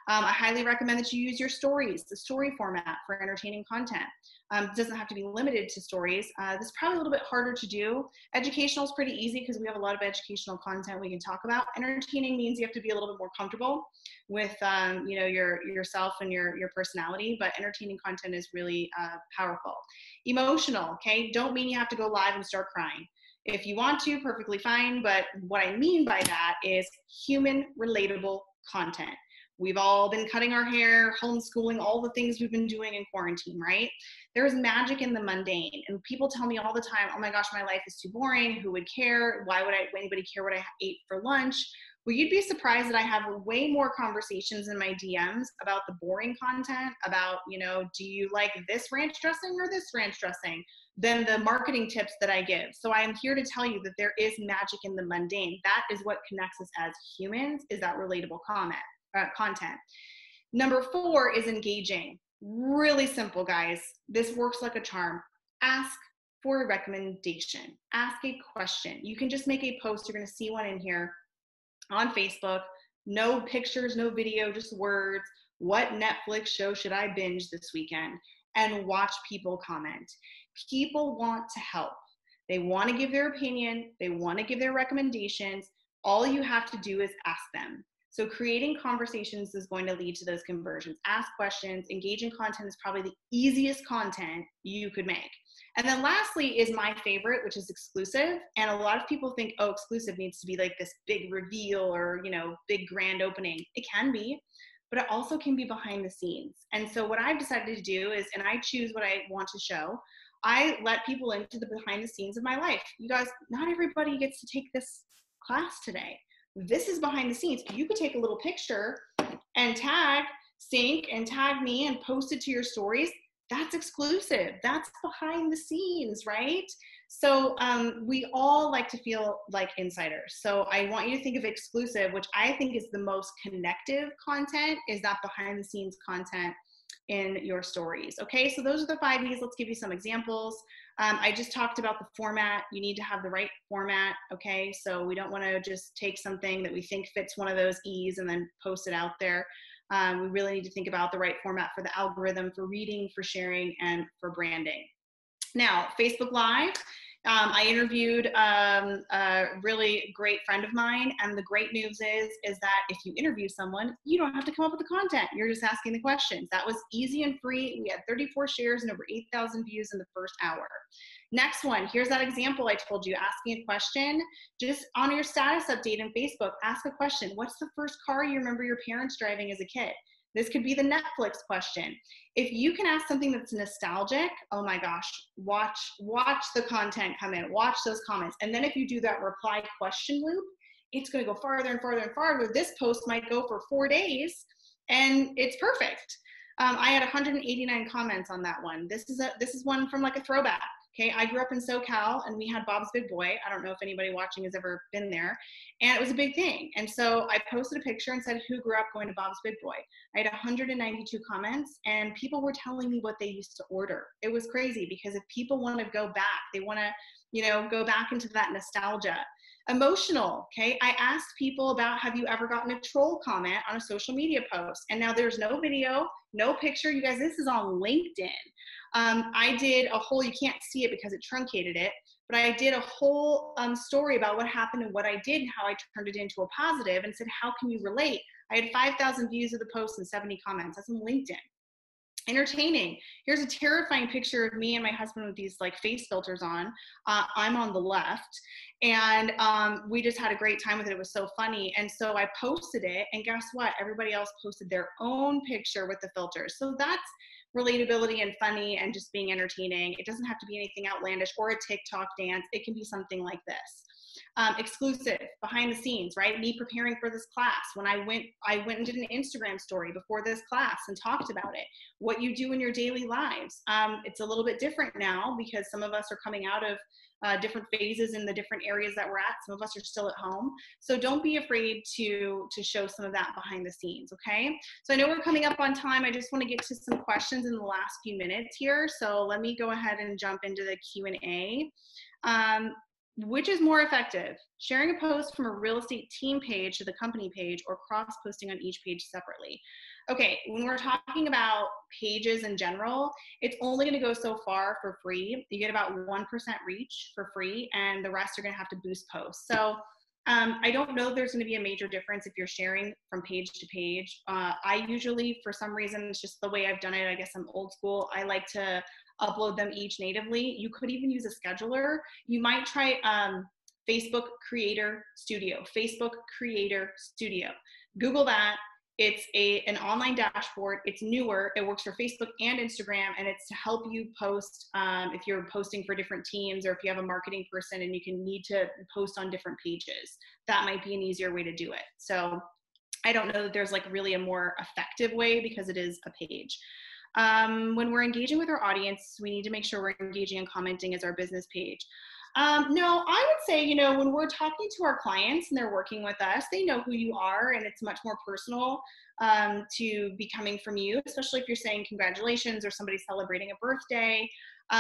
I highly recommend that you use your stories, the story format for entertaining content. It doesn't have to be limited to stories. This is probably a little bit harder to do. Educational is pretty easy because we have a lot of educational content we can talk about. Entertaining means you have to be a little bit more comfortable with yourself and your personality, but entertaining content is really powerful. Emotional, okay? Don't mean you have to go live and start crying. If you want to, perfectly fine, but what I mean by that is human relatable content. We've all been cutting our hair, homeschooling, all the things we've been doing in quarantine, right? There's magic in the mundane. And people tell me all the time, oh my gosh, my life is too boring. Who would care? Why would anybody care what I ate for lunch? Well, you'd be surprised that I have way more conversations in my DMs about the boring content, about, do you like this ranch dressing or this ranch dressing, than the marketing tips that I give. So I am here to tell you that there is magic in the mundane. That is what connects us as humans, is that relatable content. Number 4 is engaging. Really simple, guys. This works like a charm. Ask for a recommendation. Ask a question. You can just make a post. You're going to see one in here on Facebook. No pictures, no video, just words. What Netflix show should I binge this weekend? And watch people comment. People want to help. They want to give their opinion. They want to give their recommendations. All you have to do is ask them. So creating conversations is going to lead to those conversions. Ask questions. Engaging content is probably the easiest content you could make. And then lastly is my favorite, which is exclusive. And a lot of people think, oh, exclusive needs to be like this big reveal or, big grand opening. It can be, but it also can be behind the scenes. And so what I've decided to do is, and I choose what I want to show, I let people into the behind the scenes of my life. You guys, not everybody gets to take this class today. This is behind the scenes. You could take a little picture and tag Sync and tag me and post it to your stories. That's exclusive. That's behind the scenes, right? So we all like to feel like insiders. So I want you to think of exclusive, which I think is the most connective content, is that behind the scenes content in your stories. Okay, so those are the 5 E's. Let's give you some examples. I just talked about the format. You need to have the right format, okay? So we don't want to just take something that we think fits one of those E's and then post it out there. We really need to think about the right format for the algorithm, for reading, for sharing, and for branding. Now, Facebook Live. I interviewed a really great friend of mine, and the great news is that if you interview someone, you don't have to come up with the content. You're just asking the questions. That was easy and free. We had 34 shares and over 8,000 views in the first hour. Next one, here's that example I told you, asking a question. Just on your status update in Facebook, ask a question. What's the first car you remember your parents driving as a kid? This could be the Netflix question. If you can ask something that's nostalgic, oh my gosh, watch the content come in, watch those comments. And then if you do that reply question loop, it's going to go farther and farther and farther. This post might go for 4 days and it's perfect. I had 189 comments on that one. This is one from like a throwback. Okay, I grew up in SoCal and we had Bob's Big Boy. I don't know if anybody watching has ever been there. And it was a big thing. And so I posted a picture and said, who grew up going to Bob's Big Boy? I had 192 comments and people were telling me what they used to order. It was crazy because if people want to go back, they want to, go back into that nostalgia. Emotional, okay? I asked people about, have you ever gotten a troll comment on a social media post? And now there's no video, no picture. You guys, this is on LinkedIn. I did a whole, you can't see it because it truncated it, but I did a whole story about what happened and what I did and how I turned it into a positive and said, how can you relate? I had 5,000 views of the post and 70 comments. That's on LinkedIn. Entertaining. Here's a terrifying picture of me and my husband with these like face filters on. I'm on the left, and we just had a great time with it. It was so funny. And so I posted it, and guess what? Everybody else posted their own picture with the filters. So that's relatability and funny and just being entertaining. It doesn't have to be anything outlandish or a TikTok dance. It can be something like this. Exclusive, behind the scenes, right? Me preparing for this class. When I went and did an Instagram story before this class and talked about it. What you do in your daily lives. It's a little bit different now because some of us are coming out of different phases in the different areas that we're at. Some of us are still at home. So don't be afraid to show some of that behind the scenes, okay? So I know we're coming up on time. I just want to get to some questions in the last few minutes here. So let me go ahead and jump into the Q&A. Which is more effective, sharing a post from a real estate team page to the company page or cross-posting on each page separately? Okay, when we're talking about pages in general, it's only going to go so far for free. You get about 1% reach for free, and the rest are going to have to boost posts. So I don't know if there's going to be a major difference if you're sharing from page to page. I usually, for some reason, it's just the way I've done it. I guess I'm old school. I like to upload them each natively. You could even use a scheduler. You might try Facebook Creator Studio, Facebook Creator Studio. Google that. It's an online dashboard. It's newer. It works for Facebook and Instagram, and it's to help you post if you're posting for different teams, or if you have a marketing person and you need to post on different pages. That might be an easier way to do it. So I don't know that there's like really a more effective way, because it is a page. When we're engaging with our audience, we need to make sure we're engaging and commenting as our business page. No, I would say, you know, when we're talking to our clients and they're working with us, they know who you are, and it's much more personal to be coming from you, especially if you're saying congratulations or somebody's celebrating a birthday.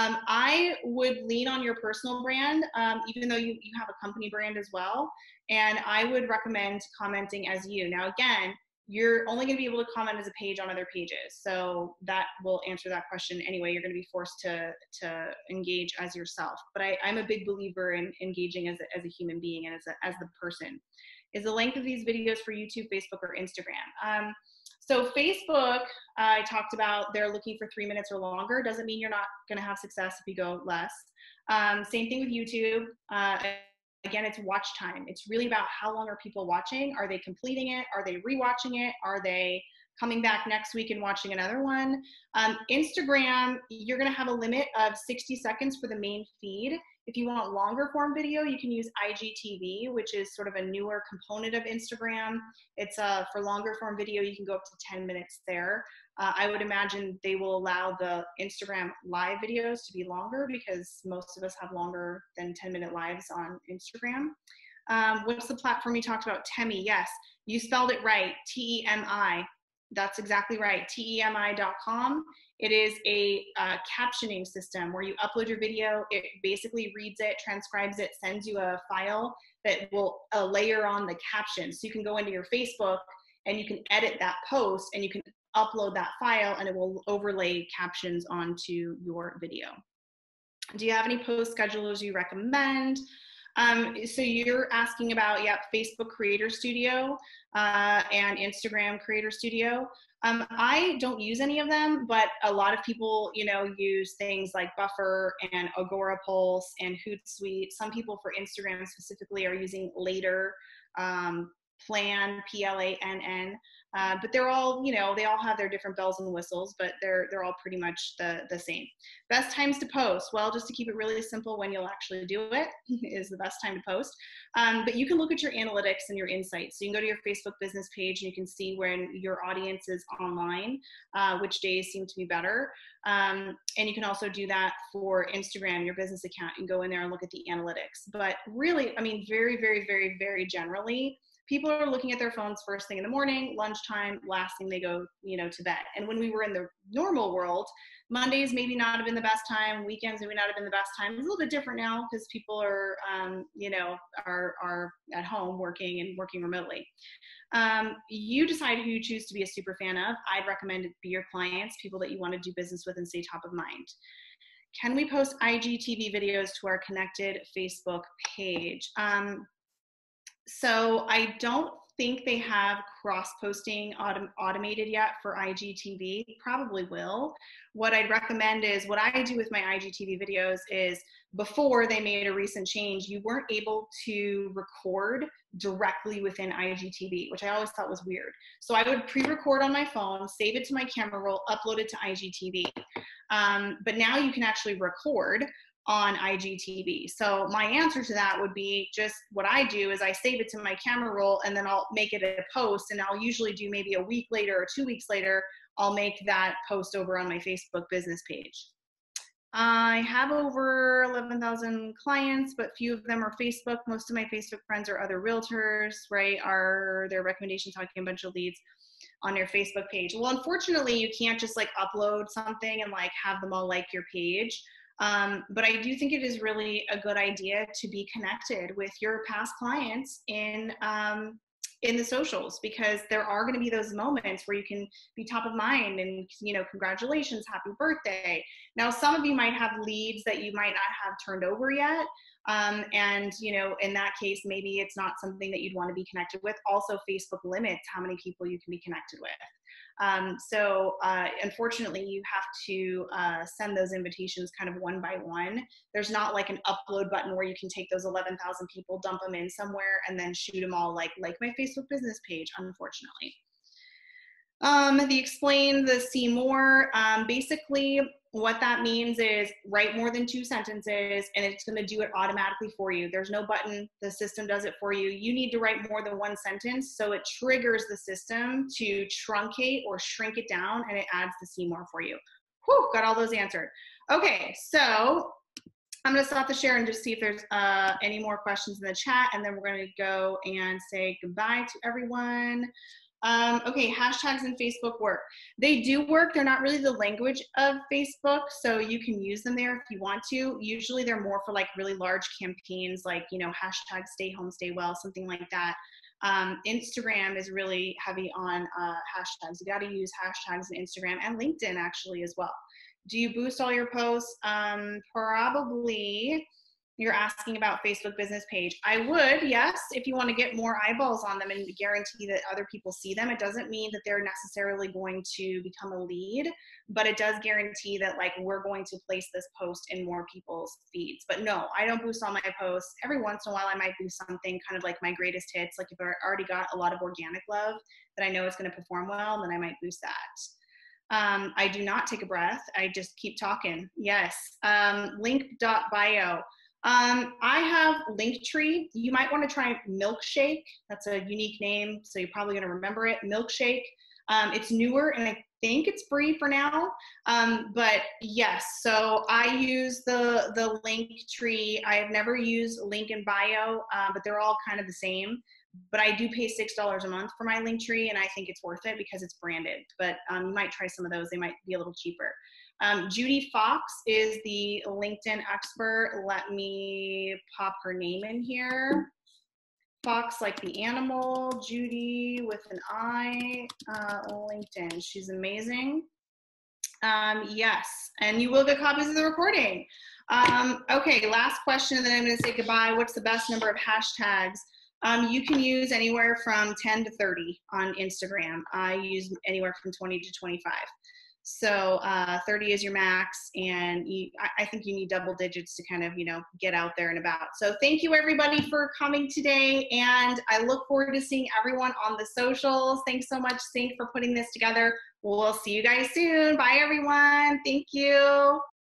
I would lean on your personal brand, even though you have a company brand as well. And I would recommend commenting as you. Now, again, you're only going to be able to comment as a page on other pages. So that will answer that question anyway. You're going to be forced to engage as yourself. But I'm a big believer in engaging as a human being and as the person. Is the length of these videos for YouTube, Facebook, or Instagram? So Facebook, I talked about, they're looking for 3 minutes or longer. Doesn't mean you're not going to have success if you go less. Same thing with YouTube. Again, it's watch time. It's really about how long are people watching? Are they completing it? Are they rewatching it? Are they coming back next week and watching another one? Instagram, you're going to have a limit of 60 seconds for the main feed. If you want longer form video, you can use IGTV, which is sort of a newer component of Instagram. It's for longer form video, you can go up to 10 minutes there. I would imagine they will allow the Instagram live videos to be longer, because most of us have longer than 10-minute lives on Instagram. What's the platform you talked about? Temi, yes, you spelled it right, T-E-M-I. That's exactly right, TEMI.com. It is a captioning system where you upload your video, it basically reads it, transcribes it, sends you a file that will layer on the captions. So you can go into your Facebook and you can edit that post, and you can upload that file, and it will overlay captions onto your video. Do you have any post schedulers you recommend? So you're asking about, Facebook Creator Studio and Instagram Creator Studio. I don't use any of them, but a lot of people, use things like Buffer and Agorapulse and Hootsuite. Some people for Instagram specifically are using Later, Plan, Plann. But they're all, they all have their different bells and whistles, but they're all pretty much the same. Best times to post. Well, just to keep it really simple, when you'll actually do it is the best time to post. But you can look at your analytics and your insights. So you can go to your Facebook business page and you can see when your audience is online, which days seem to be better. And you can also do that for Instagram, your business account, and go in there and look at the analytics. But really, very, very, very, very generally, people are looking at their phones first thing in the morning, lunchtime, last thing they go, to bed. And when we were in the normal world, Mondays maybe not have been the best time, weekends maybe not have been the best time. It's a little bit different now because people are, are at home working and working remotely. You decide who you choose to be a super fan of. I'd recommend it be your clients, people that you want to do business with and stay top of mind. Can we post IGTV videos to our connected Facebook page? So I don't think they have cross-posting automated yet for IGTV. Probably will. What I'd recommend is, what I do with my IGTV videos is, before they made a recent change, you weren't able to record directly within IGTV, which I always thought was weird. So I would pre-record on my phone, save it to my camera roll, upload it to IGTV. But now you can actually record on IGTV. So my answer to that would be, just what I do is I save it to my camera roll, and then I'll make it a post, and I'll usually do maybe a week later or 2 weeks later, I'll make that post over on my Facebook business page. I have over 11,000 clients, but few of them are Facebook. Most of my Facebook friends are other realtors, right? Are their recommendations talking a bunch of leads on your Facebook page? Well, unfortunately, you can't just like upload something and like have them all like your page. But I do think it is really a good idea to be connected with your past clients in in the socials, because there are going to be those moments where you can be top of mind and, you know, congratulations, happy birthday. Now, some of you might have leads that you might not have turned over yet. And, you know, in that case, maybe it's not something that you'd want to be connected with. Also, Facebook limits how many people you can be connected with. Unfortunately, you have to send those invitations kind of one by one. There's not like an upload button where you can take those 11,000 people, dump them in somewhere, and then shoot them all like my Facebook business page, unfortunately. The explain, the see more, basically what that means is write more than 2 sentences and it's going to do it automatically for you. There's no button. The system does it for you. You need to write more than 1 sentence, so it triggers the system to truncate or shrink it down, and it adds the see more for you. Whew, got all those answered. Okay, so I'm going to stop the share and just see if there's any more questions in the chat, and then we're going to go and say goodbye to everyone. Okay, hashtags in Facebook work. They do work. They're not really the language of Facebook, so you can use them there if you want to. Usually they're more for like really large campaigns, like, you know, hashtag stay home, stay well, something like that. Instagram is really heavy on hashtags. You got to use hashtags in Instagram and LinkedIn actually as well. Do you boost all your posts? Probably. You're asking about Facebook business page. I would, yes, if you want to get more eyeballs on them and guarantee that other people see them. It doesn't mean that they're necessarily going to become a lead, but it does guarantee that like we're going to place this post in more people's feeds. But no, I don't boost all my posts. Every once in a while I might do something kind of like my greatest hits, like if I already got a lot of organic love that I know is going to perform well, then I might boost that. I do not take a breath. I just keep talking. Yes. Link.bio. I have Linktree. You might want to try Milkshake. That's a unique name, so you're probably going to remember it. Milkshake. It's newer, and I think it's free for now. But yes, so I use the Linktree. I have never used Link in Bio, but they're all kind of the same. But I do pay $6 a month for my Linktree, and I think it's worth it because it's branded. But you might try some of those. They might be a little cheaper. Judy Fox is the LinkedIn expert. Let me pop her name in here. Fox, like the animal, Judy with an I, LinkedIn. She's amazing. Yes, and you will get copies of the recording. Okay, last question, and then I'm going to say goodbye. What's the best number of hashtags? You can use anywhere from 10 to 30 on Instagram. I use anywhere from 20 to 25. So 30 is your max, and I think you need double digits to kind of, you know, get out there and about. So thank you everybody for coming today, and I look forward to seeing everyone on the socials. Thanks so much, Sync, for putting this together. We'll see you guys soon. Bye everyone. Thank you.